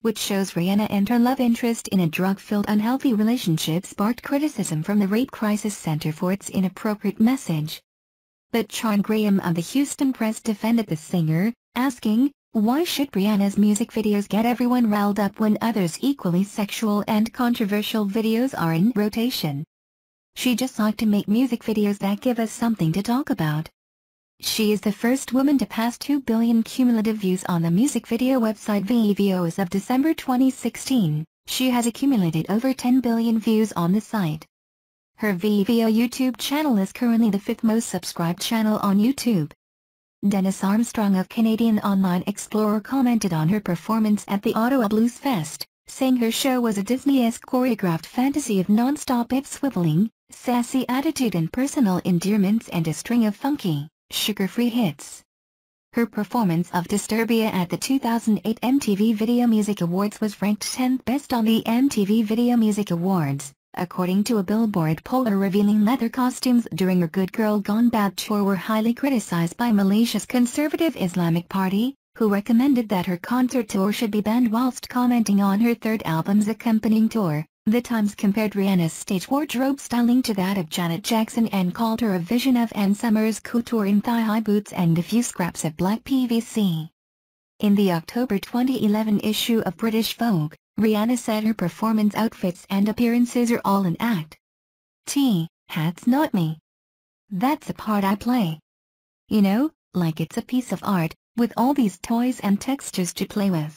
which shows Rihanna and her love interest in a drug-filled unhealthy relationship sparked criticism from the Rape Crisis Center for its inappropriate message. But Sean Graham of the Houston Press defended the singer, asking, "Why should Rihanna's music videos get everyone riled up when others equally sexual and controversial videos are in rotation? She just likes to make music videos that give us something to talk about." She is the first woman to pass two billion cumulative views on the music video website Vimeo as of December twenty sixteen. She has accumulated over ten billion views on the site. Her Vimeo YouTube channel is currently the fifth most subscribed channel on YouTube. Dennis Armstrong of Canadian Online Explorer commented on her performance at the Ottawa Blues Fest, saying her show was a Disney-esque choreographed fantasy of non-stop hip-swiveling, sassy attitude and personal endearments and a string of funky, sugar-free hits. Her performance of Disturbia at the two thousand eight M T V Video Music Awards was ranked tenth best on the M T V Video Music Awards, according to a Billboard poll. Her revealing leather costumes during her Good Girl Gone Bad tour were highly criticized by Malaysia's conservative Islamic Party, who recommended that her concert tour should be banned. Whilst commenting on her third album's accompanying tour, The Times compared Rihanna's stage wardrobe styling to that of Janet Jackson and called her a vision of Ann Summers' couture in thigh-high boots and a few scraps of black P V C. In the October twenty eleven issue of British Vogue, Rihanna said her performance outfits and appearances are all an act. T, that's not me. That's a part I play. You know, like it's a piece of art, with all these toys and textures to play with.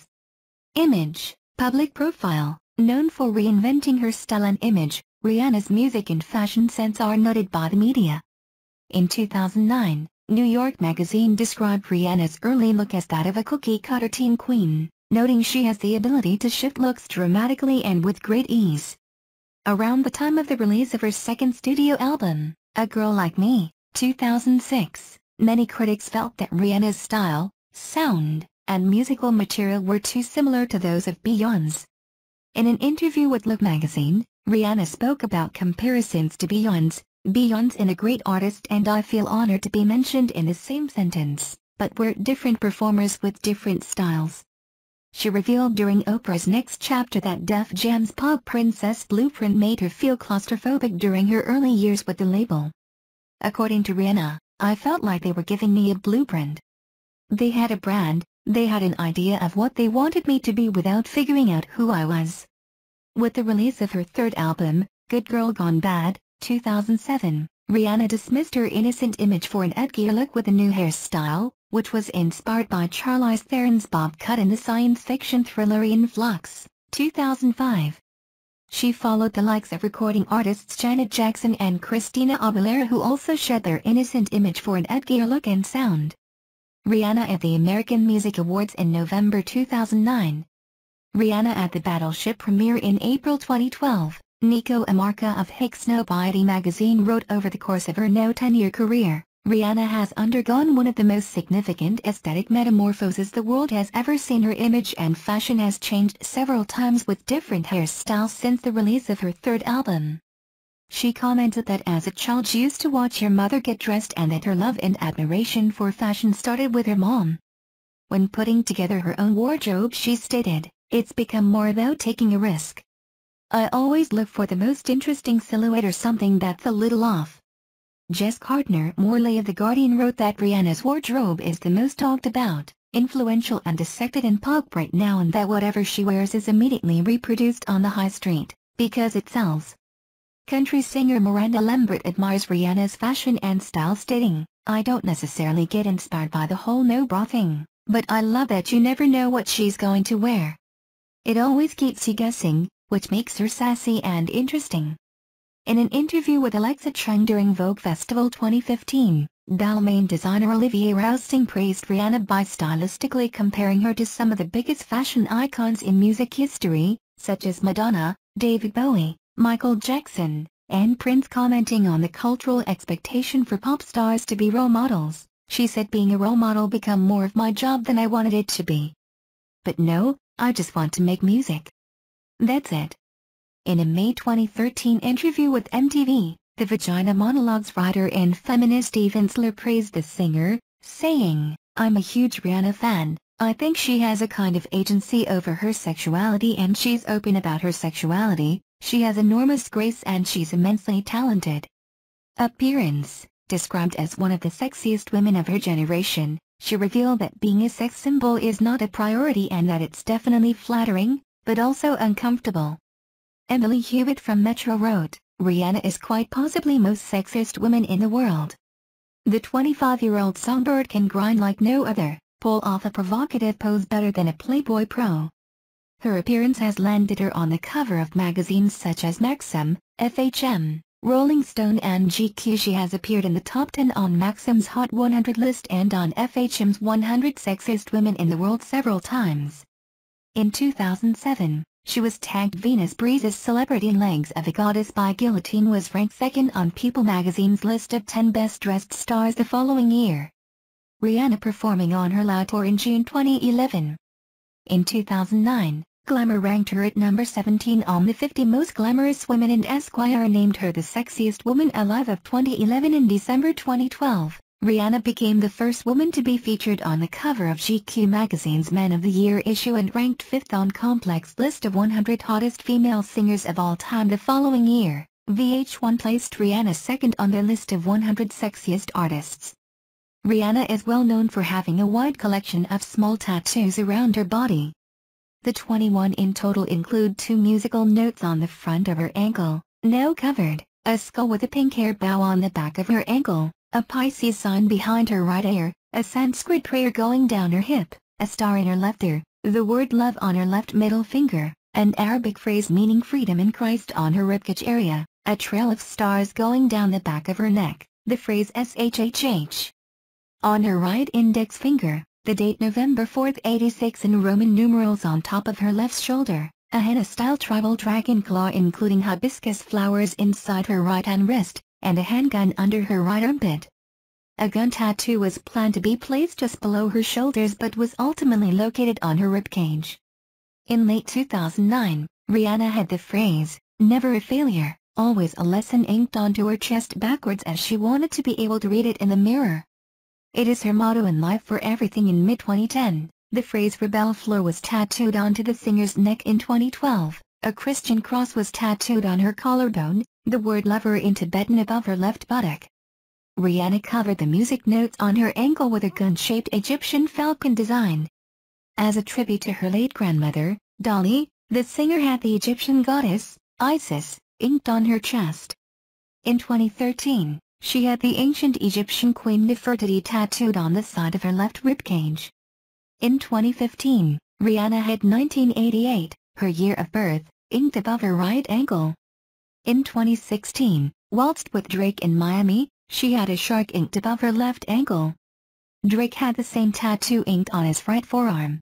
Image, public profile. Known for reinventing her style and image, Rihanna's music and fashion sense are noted by the media. In two thousand nine, New York Magazine described Rihanna's early look as that of a cookie-cutter teen queen, noting she has the ability to shift looks dramatically and with great ease. Around the time of the release of her second studio album, A Girl Like Me, two thousand six, many critics felt that Rihanna's style, sound, and musical material were too similar to those of Beyoncé. In an interview with Look magazine, Rihanna spoke about comparisons to Beyoncé. "Beyoncé is a great artist and I feel honored to be mentioned in the same sentence, but we're different performers with different styles." She revealed during Oprah's Next Chapter that Def Jam's Pop Princess Blueprint made her feel claustrophobic during her early years with the label. According to Rihanna, "I felt like they were giving me a blueprint. They had a brand, they had an idea of what they wanted me to be without figuring out who I was." With the release of her third album, Good Girl Gone Bad, two thousand seven, Rihanna dismissed her innocent image for an edgier look with a new hairstyle, which was inspired by Charlize Theron's bob cut in the science fiction thriller In Flux, two thousand five. She followed the likes of recording artists Janet Jackson and Christina Aguilera, who also shed their innocent image for an edgier look and sound. Rihanna at the American Music Awards in November two thousand nine. Rihanna at the Battleship premiere in April twenty twelve. Nico Amarca of Hypsnobiety magazine wrote, "Over the course of her now ten-year career, Rihanna has undergone one of the most significant aesthetic metamorphoses the world has ever seen. Her image and fashion has changed several times with different hairstyles since the release of her third album." She commented that as a child she used to watch her mother get dressed and that her love and admiration for fashion started with her mom. When putting together her own wardrobe, she stated, "It's become more about taking a risk. I always look for the most interesting silhouette or something that's a little off." Jess Gardner-Morley of The Guardian wrote that Rihanna's wardrobe is the most talked about, influential and dissected in pop right now, and that whatever she wears is immediately reproduced on the high street, because it sells. Country singer Miranda Lambert admires Rihanna's fashion and style, stating, "I don't necessarily get inspired by the whole no-bra thing, but I love that you never know what she's going to wear. It always keeps you guessing, which makes her sassy and interesting." In an interview with Alexa Chung during Vogue Festival twenty fifteen, Balmain designer Olivier Rousteing praised Rihanna by stylistically comparing her to some of the biggest fashion icons in music history, such as Madonna, David Bowie, Michael Jackson, and Prince. Commenting on the cultural expectation for pop stars to be role models, she said, "Being a role model became more of my job than I wanted it to be. But no, I just want to make music. That's it." In a May twenty thirteen interview with M T V, the Vagina Monologues writer and feminist Eve Ensler praised the singer, saying, "I'm a huge Rihanna fan, I think she has a kind of agency over her sexuality and she's open about her sexuality. She has enormous grace and she's immensely talented. Appearance. Described as one of the sexiest women of her generation, she revealed that being a sex symbol is not a priority and that it's definitely flattering, but also uncomfortable. Emily Hewitt from Metro wrote, Rihanna is quite possibly most sexiest woman in the world. The twenty-five-year-old songbird can grind like no other, pull off a provocative pose better than a Playboy pro. Her appearance has landed her on the cover of magazines such as Maxim, F H M, Rolling Stone and G Q. She has appeared in the top ten on Maxim's Hot one hundred list and on F H M's one hundred Sexiest Women in the World several times. In two thousand seven, she was tagged Venus Breeze's Celebrity Legs of a Goddess by Guillotine was ranked second on People magazine's list of ten best-dressed stars the following year. Rihanna performing on her Loud tour in June twenty eleven. In two thousand nine, Glamour ranked her at number seventeen on the fifty Most Glamorous Women and Esquire named her the Sexiest Woman Alive of twenty eleven. In December twenty twelve, Rihanna became the first woman to be featured on the cover of G Q magazine's Men of the Year issue and ranked fifth on Complex list of one hundred hottest female singers of all time the following year. V H one placed Rihanna second on their list of one hundred sexiest artists. Rihanna is well known for having a wide collection of small tattoos around her body. The twenty-one in total include two musical notes on the front of her ankle, now covered, a skull with a pink hair bow on the back of her ankle, a Pisces sign behind her right ear, a Sanskrit prayer going down her hip, a star in her left ear, the word love on her left middle finger, an Arabic phrase meaning freedom in Christ on her ribcage area, a trail of stars going down the back of her neck, the phrase S H H H. On her right index finger, the date November fourth eighty-six in Roman numerals on top of her left shoulder, a henna-style tribal dragon claw including hibiscus flowers inside her right hand wrist, and a handgun under her right armpit. A gun tattoo was planned to be placed just below her shoulders but was ultimately located on her ribcage. In late two thousand nine, Rihanna had the phrase, "Never a failure, always a lesson" inked onto her chest backwards as she wanted to be able to read it in the mirror. It is her motto in life for everything. In mid twenty ten, the phrase Rebel Floor was tattooed onto the singer's neck. In twenty twelve, a Christian cross was tattooed on her collarbone, the word lover in Tibetan above her left buttock. Rihanna covered the music notes on her ankle with a gun-shaped Egyptian falcon design. As a tribute to her late grandmother, Dolly, the singer had the Egyptian goddess, Isis, inked on her chest. In twenty thirteen, she had the ancient Egyptian queen Nefertiti tattooed on the side of her left ribcage. In twenty fifteen, Rihanna had nineteen eighty-eight, her year of birth, inked above her right ankle. In twenty sixteen, waltzed with Drake in Miami, she had a shark inked above her left ankle. Drake had the same tattoo inked on his right forearm.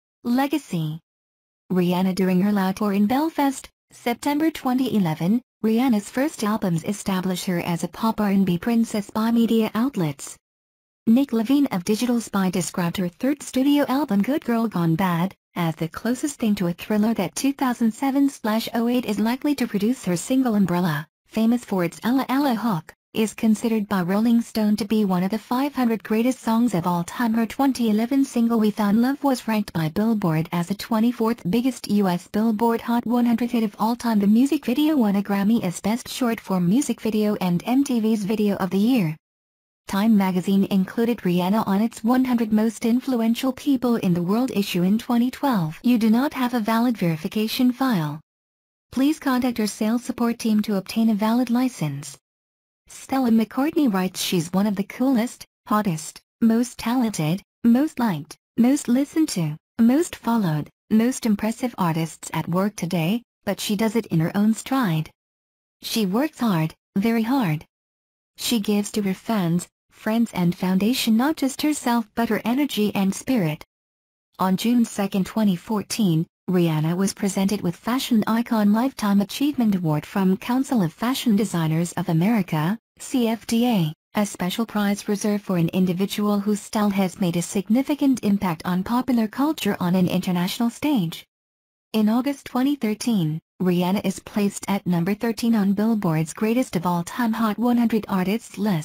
Legacy. Rihanna during her Loud tour in Belfast, September twenty eleven, Rihanna's first albums established her as a pop R and B princess by media outlets. Nick Levine of Digital Spy described her third studio album Good Girl Gone Bad as the closest thing to a thriller that two thousand seven to oh eight is likely to produce. Her single Umbrella, famous for its Ella Ella hook, is considered by Rolling Stone to be one of the five hundred greatest songs of all time. Her twenty eleven single We Found Love was ranked by Billboard as the twenty-fourth biggest U S Billboard Hot one hundred hit of all time. The music video won a Grammy as Best Short-Form Music Video and M T V's Video of the Year. Time magazine included Rihanna on its one hundred Most Influential People in the World issue in twenty twelve. You do not have a valid verification file. Please contact our sales support team to obtain a valid license. Stella McCartney writes she's one of the coolest, hottest, most talented, most liked, most listened to, most followed, most impressive artists at work today, but she does it in her own stride. She works hard, very hard. She gives to her fans, friends and foundation not just herself but her energy and spirit. On June second twenty fourteen, Rihanna was presented with Fashion Icon Lifetime Achievement Award from Council of Fashion Designers of America, C F D A, a special prize reserved for an individual whose style has made a significant impact on popular culture on an international stage. In August twenty thirteen, Rihanna is placed at number thirteen on Billboard's Greatest of All Time Hot one hundred Artists list,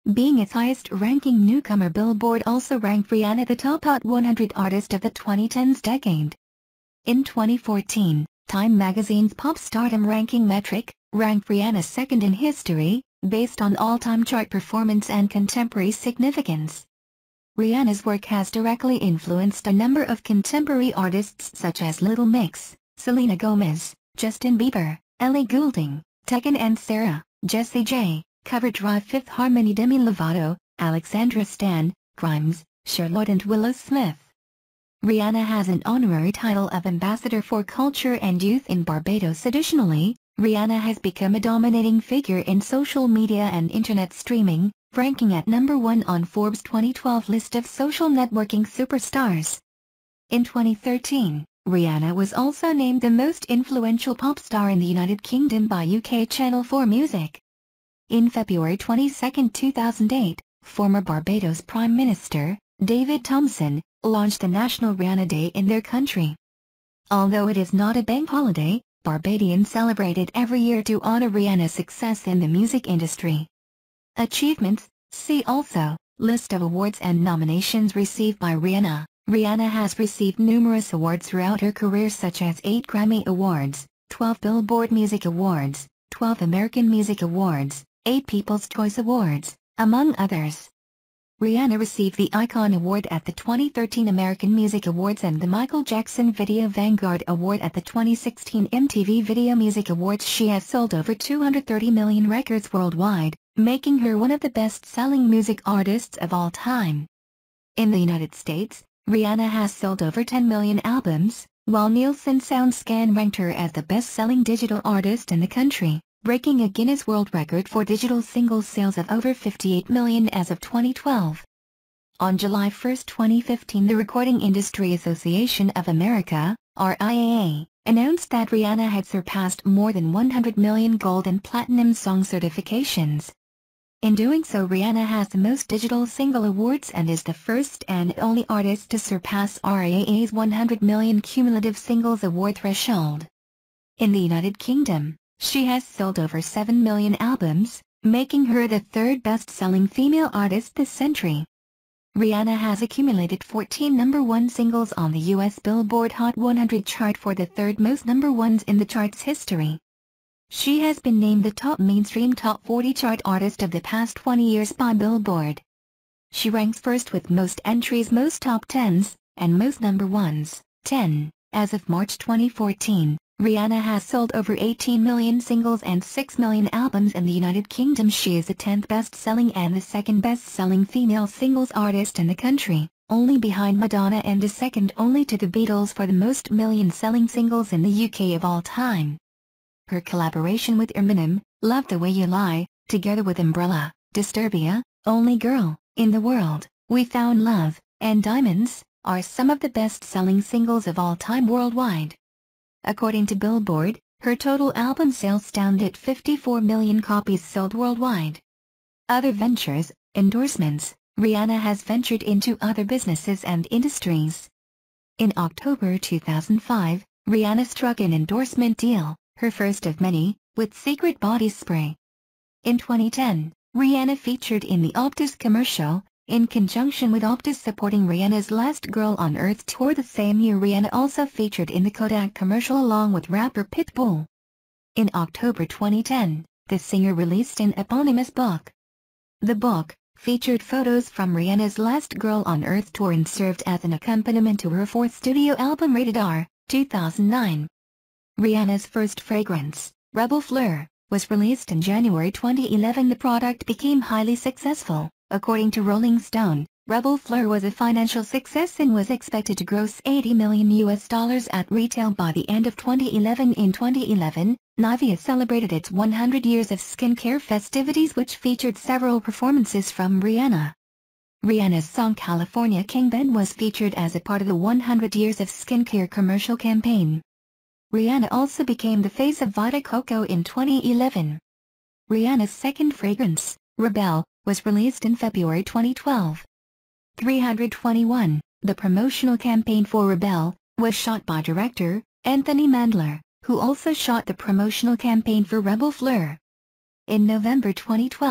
being its highest-ranking newcomer. Billboard also ranked Rihanna the top Hot one hundred artist of the twenty tens decade. In twenty fourteen, Time magazine's pop stardom ranking metric ranked Rihanna second in history, based on all-time chart performance and contemporary significance. Rihanna's work has directly influenced a number of contemporary artists such as Little Mix, Selena Gomez, Justin Bieber, Ellie Goulding, Tegan and Sara, Jessie J, Cover Drive, Fifth Harmony, Demi Lovato, Alexandra Stan, Grimes, Charlotte and Willow Smith. Rihanna has an honorary title of Ambassador for Culture and Youth in Barbados. Additionally, Rihanna has become a dominating figure in social media and internet streaming, ranking at number one on Forbes' twenty twelve list of social networking superstars. In twenty thirteen, Rihanna was also named the most influential pop star in the United Kingdom by U K Channel four Music. In February twenty-second, two thousand eight, former Barbados Prime Minister, David Thompson, launched the National Rihanna Day in their country. Although it is not a bank holiday, Barbadians celebrate it every year to honor Rihanna's success in the music industry. Achievements. See also, List of awards and nominations received by Rihanna. Rihanna has received numerous awards throughout her career, such as eight Grammy Awards, twelve Billboard Music Awards, twelve American Music Awards, eight People's Choice Awards, among others. Rihanna received the Icon Award at the twenty thirteen American Music Awards and the Michael Jackson Video Vanguard Award at the twenty sixteen M T V Video Music Awards. She has sold over two hundred thirty million records worldwide, making her one of the best-selling music artists of all time. In the United States, Rihanna has sold over ten million albums, while Nielsen SoundScan ranked her as the best-selling digital artist in the country, breaking a Guinness World Record for digital single sales of over fifty-eight million as of twenty twelve. On July first, twenty fifteen, the Recording Industry Association of America, R I A A, announced that Rihanna had surpassed more than one hundred million gold and platinum song certifications. In doing so, Rihanna has the most digital single awards and is the first and only artist to surpass R I A A's one hundred million cumulative singles award threshold. In the United Kingdom, she has sold over seven million albums, making her the third best-selling female artist this century. Rihanna has accumulated fourteen number one singles on the U S Billboard Hot one hundred chart, for the third most number ones in the chart's history. She has been named the top mainstream top forty chart artist of the past twenty years by Billboard. She ranks first with most entries, most top tens, and most number ones, ten. As of March twenty fourteen, Rihanna has sold over eighteen million singles and six million albums in the United Kingdom. She is the tenth best-selling and the second best-selling female singles artist in the country, only behind Madonna, and is second only to the Beatles for the most million-selling singles in the U K of all time. Her collaboration with Eminem, Love the Way You Lie, together with Umbrella, Disturbia, Only Girl in the World, We Found Love, and Diamonds, are some of the best-selling singles of all time worldwide. According to Billboard, her total album sales stand at fifty-four million copies sold worldwide. Other ventures, endorsements. Rihanna has ventured into other businesses and industries. In October two thousand five, Rihanna struck an endorsement deal, her first of many, with Secret Body Spray. In twenty ten, Rihanna featured in the Optus commercial, in conjunction with Optus supporting Rihanna's Last Girl on Earth tour. The same year, Rihanna also featured in the Kodak commercial along with rapper Pitbull. In October twenty ten, the singer released an eponymous book. The book featured photos from Rihanna's Last Girl on Earth tour and served as an accompaniment to her fourth studio album Rated R, two thousand nine. Rihanna's first fragrance, Rebel Fleur, was released in January twenty eleven. The product became highly successful. According to Rolling Stone, Rebel Fleur was a financial success and was expected to gross eighty million U S dollars at retail by the end of twenty eleven. In twenty eleven, Nivea celebrated its one hundred years of skincare festivities, which featured several performances from Rihanna. Rihanna's song California King Ben was featured as a part of the one hundred years of skincare commercial campaign. Rihanna also became the face of Vita Coco in twenty eleven. Rihanna's second fragrance, Rebel, was released in February twenty twelve. three twenty-one, the promotional campaign for Rebel, was shot by director Anthony Mandler, who also shot the promotional campaign for Rebel Fleur. In November twenty twelve,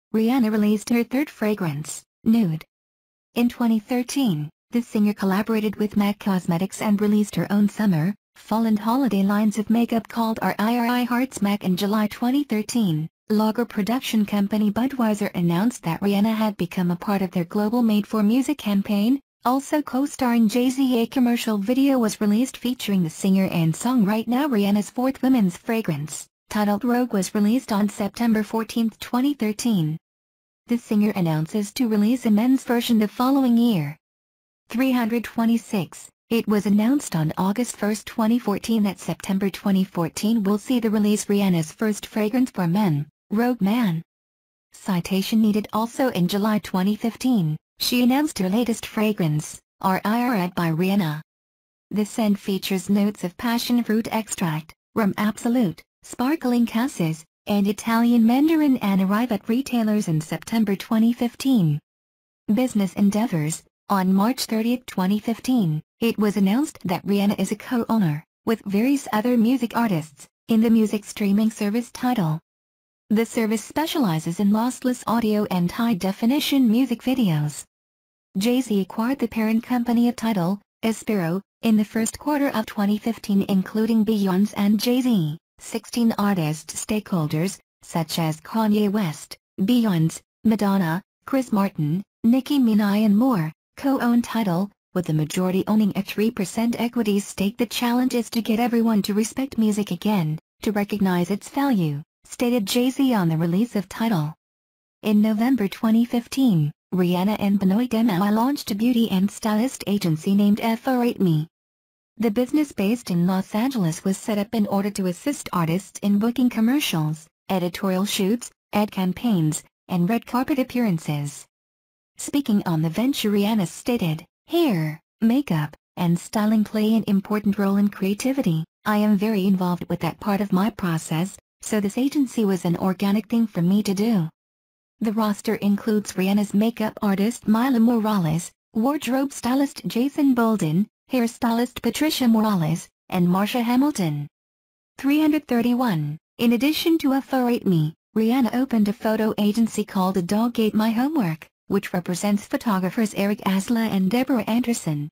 Rihanna released her third fragrance, Nude. In twenty thirteen, the singer collaborated with MAC Cosmetics and released her own summer, fall and holiday lines of makeup called R I R I Hearts MAC. In July twenty thirteen, lager production company Budweiser announced that Rihanna had become a part of their global Made for Music campaign, also co-starring Jay-Z. A commercial video was released featuring the singer and song Right Now. Rihanna's fourth women's fragrance, titled Rogue, was released on September fourteenth, twenty thirteen. The singer announces to release a men's version the following year. three hundred twenty-six. It was announced on August first, twenty fourteen that September twenty fourteen will see the release Rihanna's first fragrance for men, Rogue Man. Citation needed. Also in July twenty fifteen, she announced her latest fragrance, R I R I by Rihanna. The scent features notes of passion fruit extract, rum absolute, sparkling cassis, and Italian mandarin, and arrive at retailers in September twenty fifteen. Business endeavors. On March thirtieth, twenty fifteen, it was announced that Rihanna is a co-owner, with various other music artists, in the music streaming service Tidal. The service specializes in lossless audio and high-definition music videos. Jay-Z acquired the parent company of Tidal, Aspiro, in the first quarter of twenty fifteen, including Beyoncé and Jay-Z. sixteen artist stakeholders, such as Kanye West, Beyoncé, Madonna, Chris Martin, Nicki Minaj and more, co-own Tidal, with the majority owning a three percent equity stake. The challenge is to get everyone to respect music again, to recognize its value, stated Jay-Z on the release of Tidal. In November twenty fifteen, Rihanna and Benoit Demois launched a beauty and stylist agency named F R eight Me. The business, based in Los Angeles, was set up in order to assist artists in booking commercials, editorial shoots, ad campaigns, and red carpet appearances. Speaking on the venture, Rihanna stated, "Hair, makeup, and styling play an important role in creativity. I am very involved with that part of my process, so this agency was an organic thing for me to do." The roster includes Rihanna's makeup artist Mila Morales, wardrobe stylist Jason Bolden, hairstylist Patricia Morales, and Marsha Hamilton. three hundred thirty-one. In addition to F R eight Me, Rihanna opened a photo agency called A Dog Ate My Homework, which represents photographers Eric Asla and Deborah Anderson.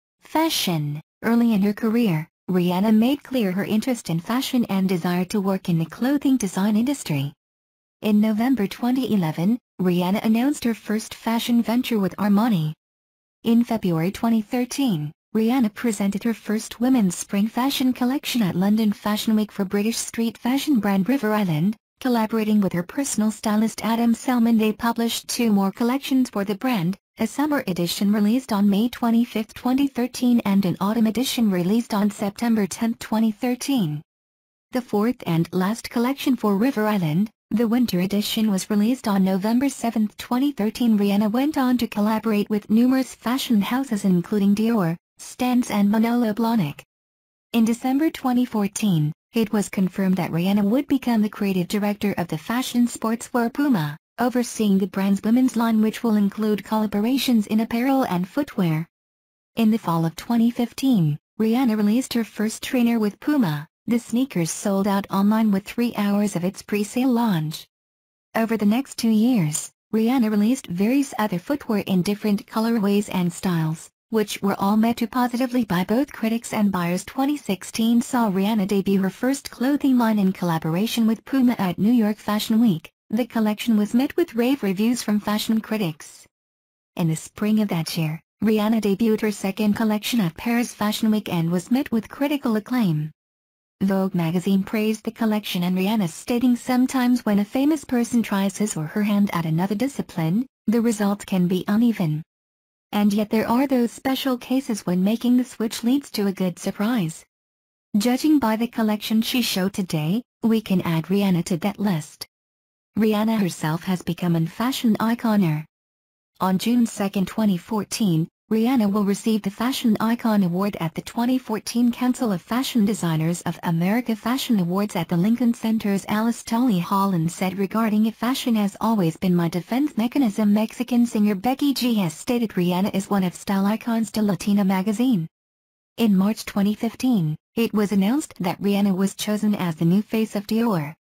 Fashion. Early in her career, Rihanna made clear her interest in fashion and desire to work in the clothing design industry. In November twenty eleven, Rihanna announced her first fashion venture with Armani. In February twenty thirteen, Rihanna presented her first women's spring fashion collection at London Fashion Week for British street fashion brand River Island. Collaborating with her personal stylist Adam Selman, they published two more collections for the brand, a summer edition released on May twenty-fifth, twenty thirteen and an autumn edition released on September tenth, twenty thirteen. The fourth and last collection for River Island, the winter edition, was released on November seventh, twenty thirteen. Rihanna went on to collaborate with numerous fashion houses including Dior, Stans and Manolo Blahnik. In December twenty fourteen, it was confirmed that Rihanna would become the creative director of the fashion sportswear Puma, overseeing the brand's women's line, which will include collaborations in apparel and footwear. In the fall of twenty fifteen, Rihanna released her first trainer with Puma. The sneakers sold out online with three hours of its pre-sale launch. Over the next two years, Rihanna released various other footwear in different colorways and styles, which were all met to positively by both critics and buyers. twenty sixteen saw Rihanna debut her first clothing line in collaboration with Puma at New York Fashion Week. The collection was met with rave reviews from fashion critics. In the spring of that year, Rihanna debuted her second collection at Paris Fashion Week and was met with critical acclaim. Vogue magazine praised the collection, and Rihanna stating, "Sometimes when a famous person tries his or her hand at another discipline, the result can be uneven. And yet there are those special cases when making the switch leads to a good surprise." Judging by the collection she showed today, we can add Rihanna to that list. Rihanna herself has become a fashion icon. On June second, twenty fourteen, Rihanna will receive the Fashion Icon Award at the twenty fourteen Council of Fashion Designers of America Fashion Awards at the Lincoln Center's Alice Tully Hall, and said regarding if fashion has always been my defense mechanism. Mexican singer Becky G has stated Rihanna is one of style icons to Latina magazine. In March twenty fifteen, it was announced that Rihanna was chosen as the new face of Dior.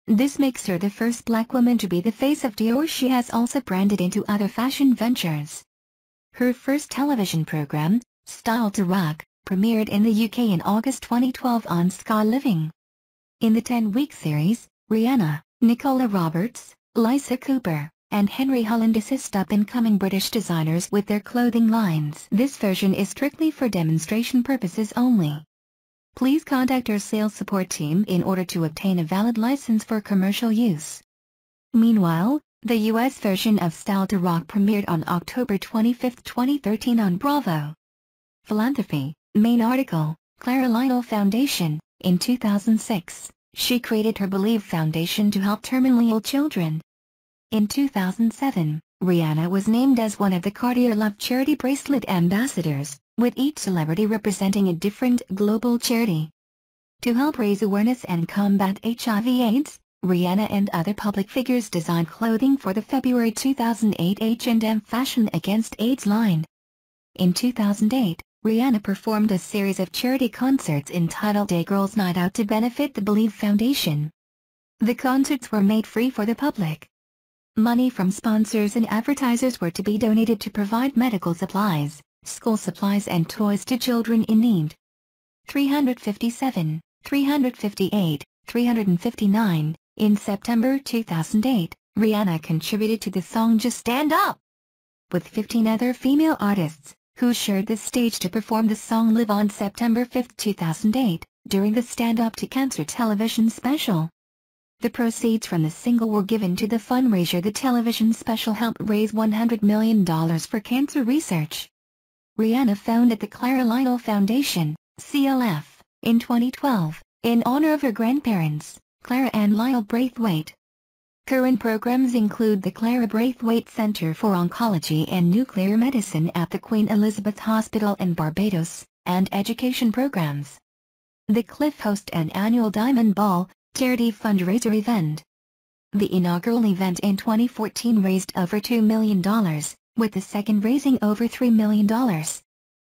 This makes her the first black woman to be the face of Dior. She has also branded into other fashion ventures. Her first television program, Style to Rock, premiered in the U K in August twenty twelve on Sky Living. In the ten-week series, Rihanna, Nicola Roberts, Lisa Cooper, and Henry Holland assist up-and-coming British designers with their clothing lines. This version is strictly for demonstration purposes only. Please contact our sales support team in order to obtain a valid license for commercial use. Meanwhile, the U S version of Style to Rock premiered on October twenty-fifth, twenty thirteen on Bravo. Philanthropy, main article, Clara Lionel Foundation. In two thousand six, she created her Believe Foundation to help terminally ill children. In two thousand seven, Rihanna was named as one of the Cartier Love Charity Bracelet Ambassadors, with each celebrity representing a different global charity. To help raise awareness and combat H I V AIDS, Rihanna and other public figures designed clothing for the February two thousand eight H and M Fashion Against AIDS line. In two thousand eight, Rihanna performed a series of charity concerts entitled A Girls' Night Out to benefit the Believe Foundation. The concerts were made free for the public. Money from sponsors and advertisers were to be donated to provide medical supplies, school supplies and toys to children in need. three hundred fifty-seven, three hundred fifty-eight, three hundred fifty-nine. In September two thousand eight, Rihanna contributed to the song Just Stand Up with fifteen other female artists, who shared the stage to perform the song live on September fifth, two thousand eight, during the Stand Up to Cancer television special. The proceeds from the single were given to the fundraiser. The television special helped raise one hundred million dollars for cancer research. Rihanna founded the Clara Lionel Foundation, C L F, in twenty twelve, in honor of her grandparents, Clara and Lionel Braithwaite. Current programs include the Clara Braithwaite Center for Oncology and Nuclear Medicine at the Queen Elizabeth Hospital in Barbados, and education programs. The Cliff hosts an annual Diamond Ball charity fundraiser event. The inaugural event in twenty fourteen raised over two million dollars, with the second raising over three million dollars.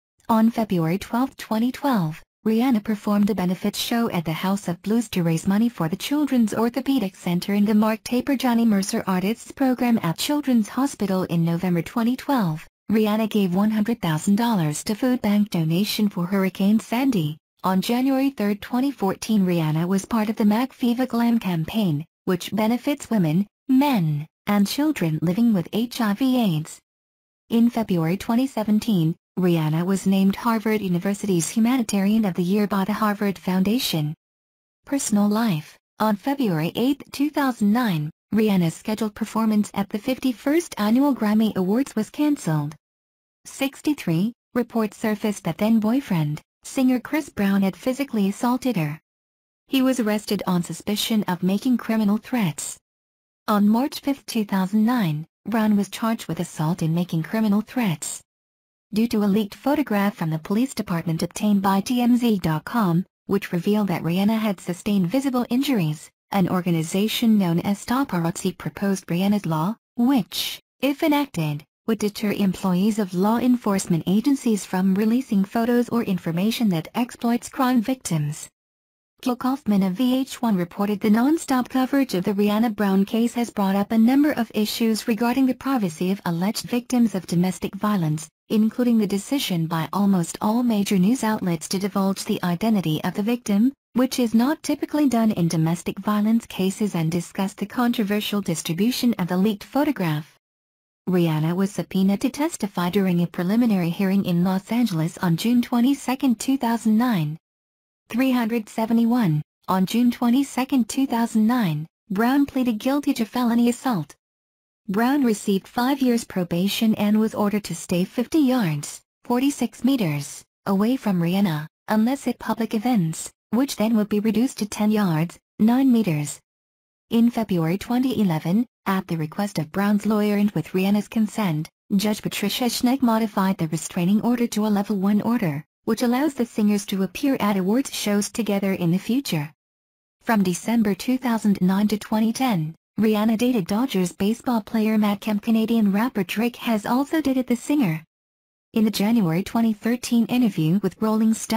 On February twelfth, twenty twelve, Rihanna performed a benefit show at the House of Blues to raise money for the Children's Orthopedic Center in the Mark Taper Johnny Mercer Artists Program at Children's Hospital. In November twenty twelve, Rihanna gave one hundred thousand dollars to food bank donation for Hurricane Sandy. On January third, twenty fourteen, Rihanna was part of the Mac Viva Glam campaign, which benefits women, men, and children living with H I V AIDS. In February twenty seventeen, Rihanna was named Harvard University's Humanitarian of the Year by the Harvard Foundation. Personal life. On February eighth, two thousand nine, Rihanna's scheduled performance at the fifty-first Annual Grammy Awards was cancelled. sixty-three, reports surfaced that then-boyfriend, singer Chris Brown had physically assaulted her. He was arrested on suspicion of making criminal threats. On March fifth, two thousand nine, Brown was charged with assault and making criminal threats. Due to a leaked photograph from the police department obtained by T M Z dot com, which revealed that Rihanna had sustained visible injuries, an organization known as Stopparazzi proposed Rihanna's law, which, if enacted, would deter employees of law enforcement agencies from releasing photos or information that exploits crime victims. Gil Kaufman of V H one reported the non-stop coverage of the Rihanna Brown case has brought up a number of issues regarding the privacy of alleged victims of domestic violence, including the decision by almost all major news outlets to divulge the identity of the victim, which is not typically done in domestic violence cases, and discussed the controversial distribution of the leaked photograph. Rihanna was subpoenaed to testify during a preliminary hearing in Los Angeles on June twenty-second, two thousand nine. three hundred seventy-one, on June twenty-second, two thousand nine, Brown pleaded guilty to felony assault. Brown received five years probation and was ordered to stay fifty yards, forty-six meters, away from Rihanna, unless at public events, which then would be reduced to ten yards, nine meters. In February twenty eleven, at the request of Brown's lawyer and with Rihanna's consent, Judge Patricia Schneck modified the restraining order to a level one order, which allows the singers to appear at awards shows together in the future. From December two thousand nine to twenty ten, Rihanna dated Dodgers baseball player Matt Kemp. Canadian rapper Drake has also dated the singer. In a January twenty thirteen interview with Rolling Stone,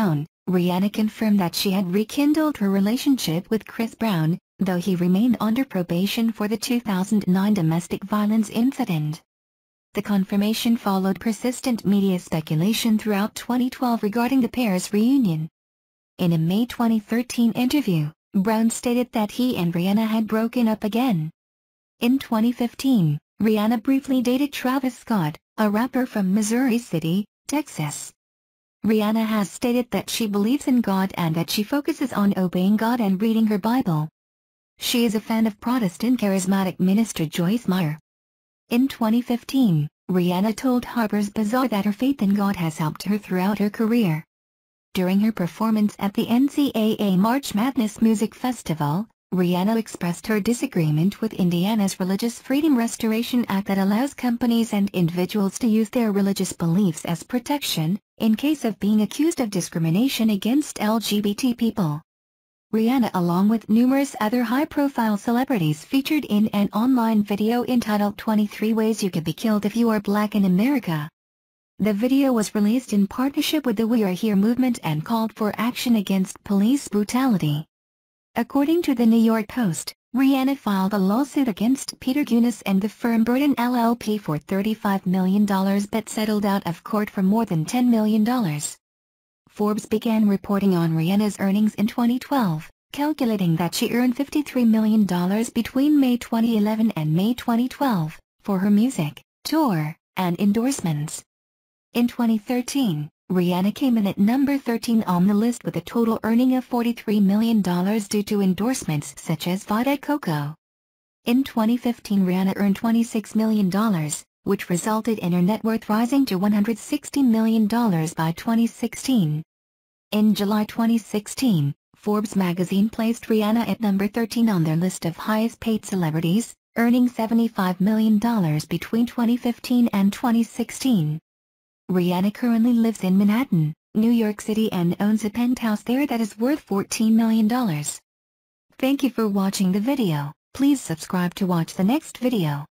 Rihanna confirmed that she had rekindled her relationship with Chris Brown, though he remained under probation for the two thousand nine domestic violence incident. The confirmation followed persistent media speculation throughout twenty twelve regarding the pair's reunion. In a May twenty thirteen interview, Brown stated that he and Rihanna had broken up again. In twenty fifteen, Rihanna briefly dated Travis Scott, a rapper from Missouri City, Texas. Rihanna has stated that she believes in God and that she focuses on obeying God and reading her Bible. She is a fan of Protestant charismatic minister Joyce Meyer. In twenty fifteen, Rihanna told Harper's Bazaar that her faith in God has helped her throughout her career. During her performance at the N C double A March Madness Music Festival, Rihanna expressed her disagreement with Indiana's Religious Freedom Restoration Act that allows companies and individuals to use their religious beliefs as protection, in case of being accused of discrimination against L G B T people. Rihanna, along with numerous other high-profile celebrities, featured in an online video entitled twenty-three Ways You Could Be Killed If You Are Black in America. The video was released in partnership with the We Are Here movement and called for action against police brutality. According to the New York Post, Rihanna filed a lawsuit against Peter Gunas and the firm Burton L L P for thirty-five million dollars but settled out of court for more than ten million dollars. Forbes began reporting on Rihanna's earnings in twenty twelve, calculating that she earned fifty-three million dollars between May twenty eleven and May twenty twelve, for her music, tour, and endorsements. In twenty thirteen, Rihanna came in at number thirteen on the list with a total earning of forty-three million dollars due to endorsements such as Vita Coco. In twenty fifteen, Rihanna earned twenty-six million dollars, which resulted in her net worth rising to one hundred sixty million dollars by twenty sixteen. In July twenty sixteen, Forbes magazine placed Rihanna at number thirteen on their list of highest-paid celebrities, earning seventy-five million dollars between twenty fifteen and twenty sixteen. Rihanna currently lives in Manhattan, New York City and owns a penthouse there that is worth fourteen million dollars. Thank you for watching the video. Please subscribe to watch the next video.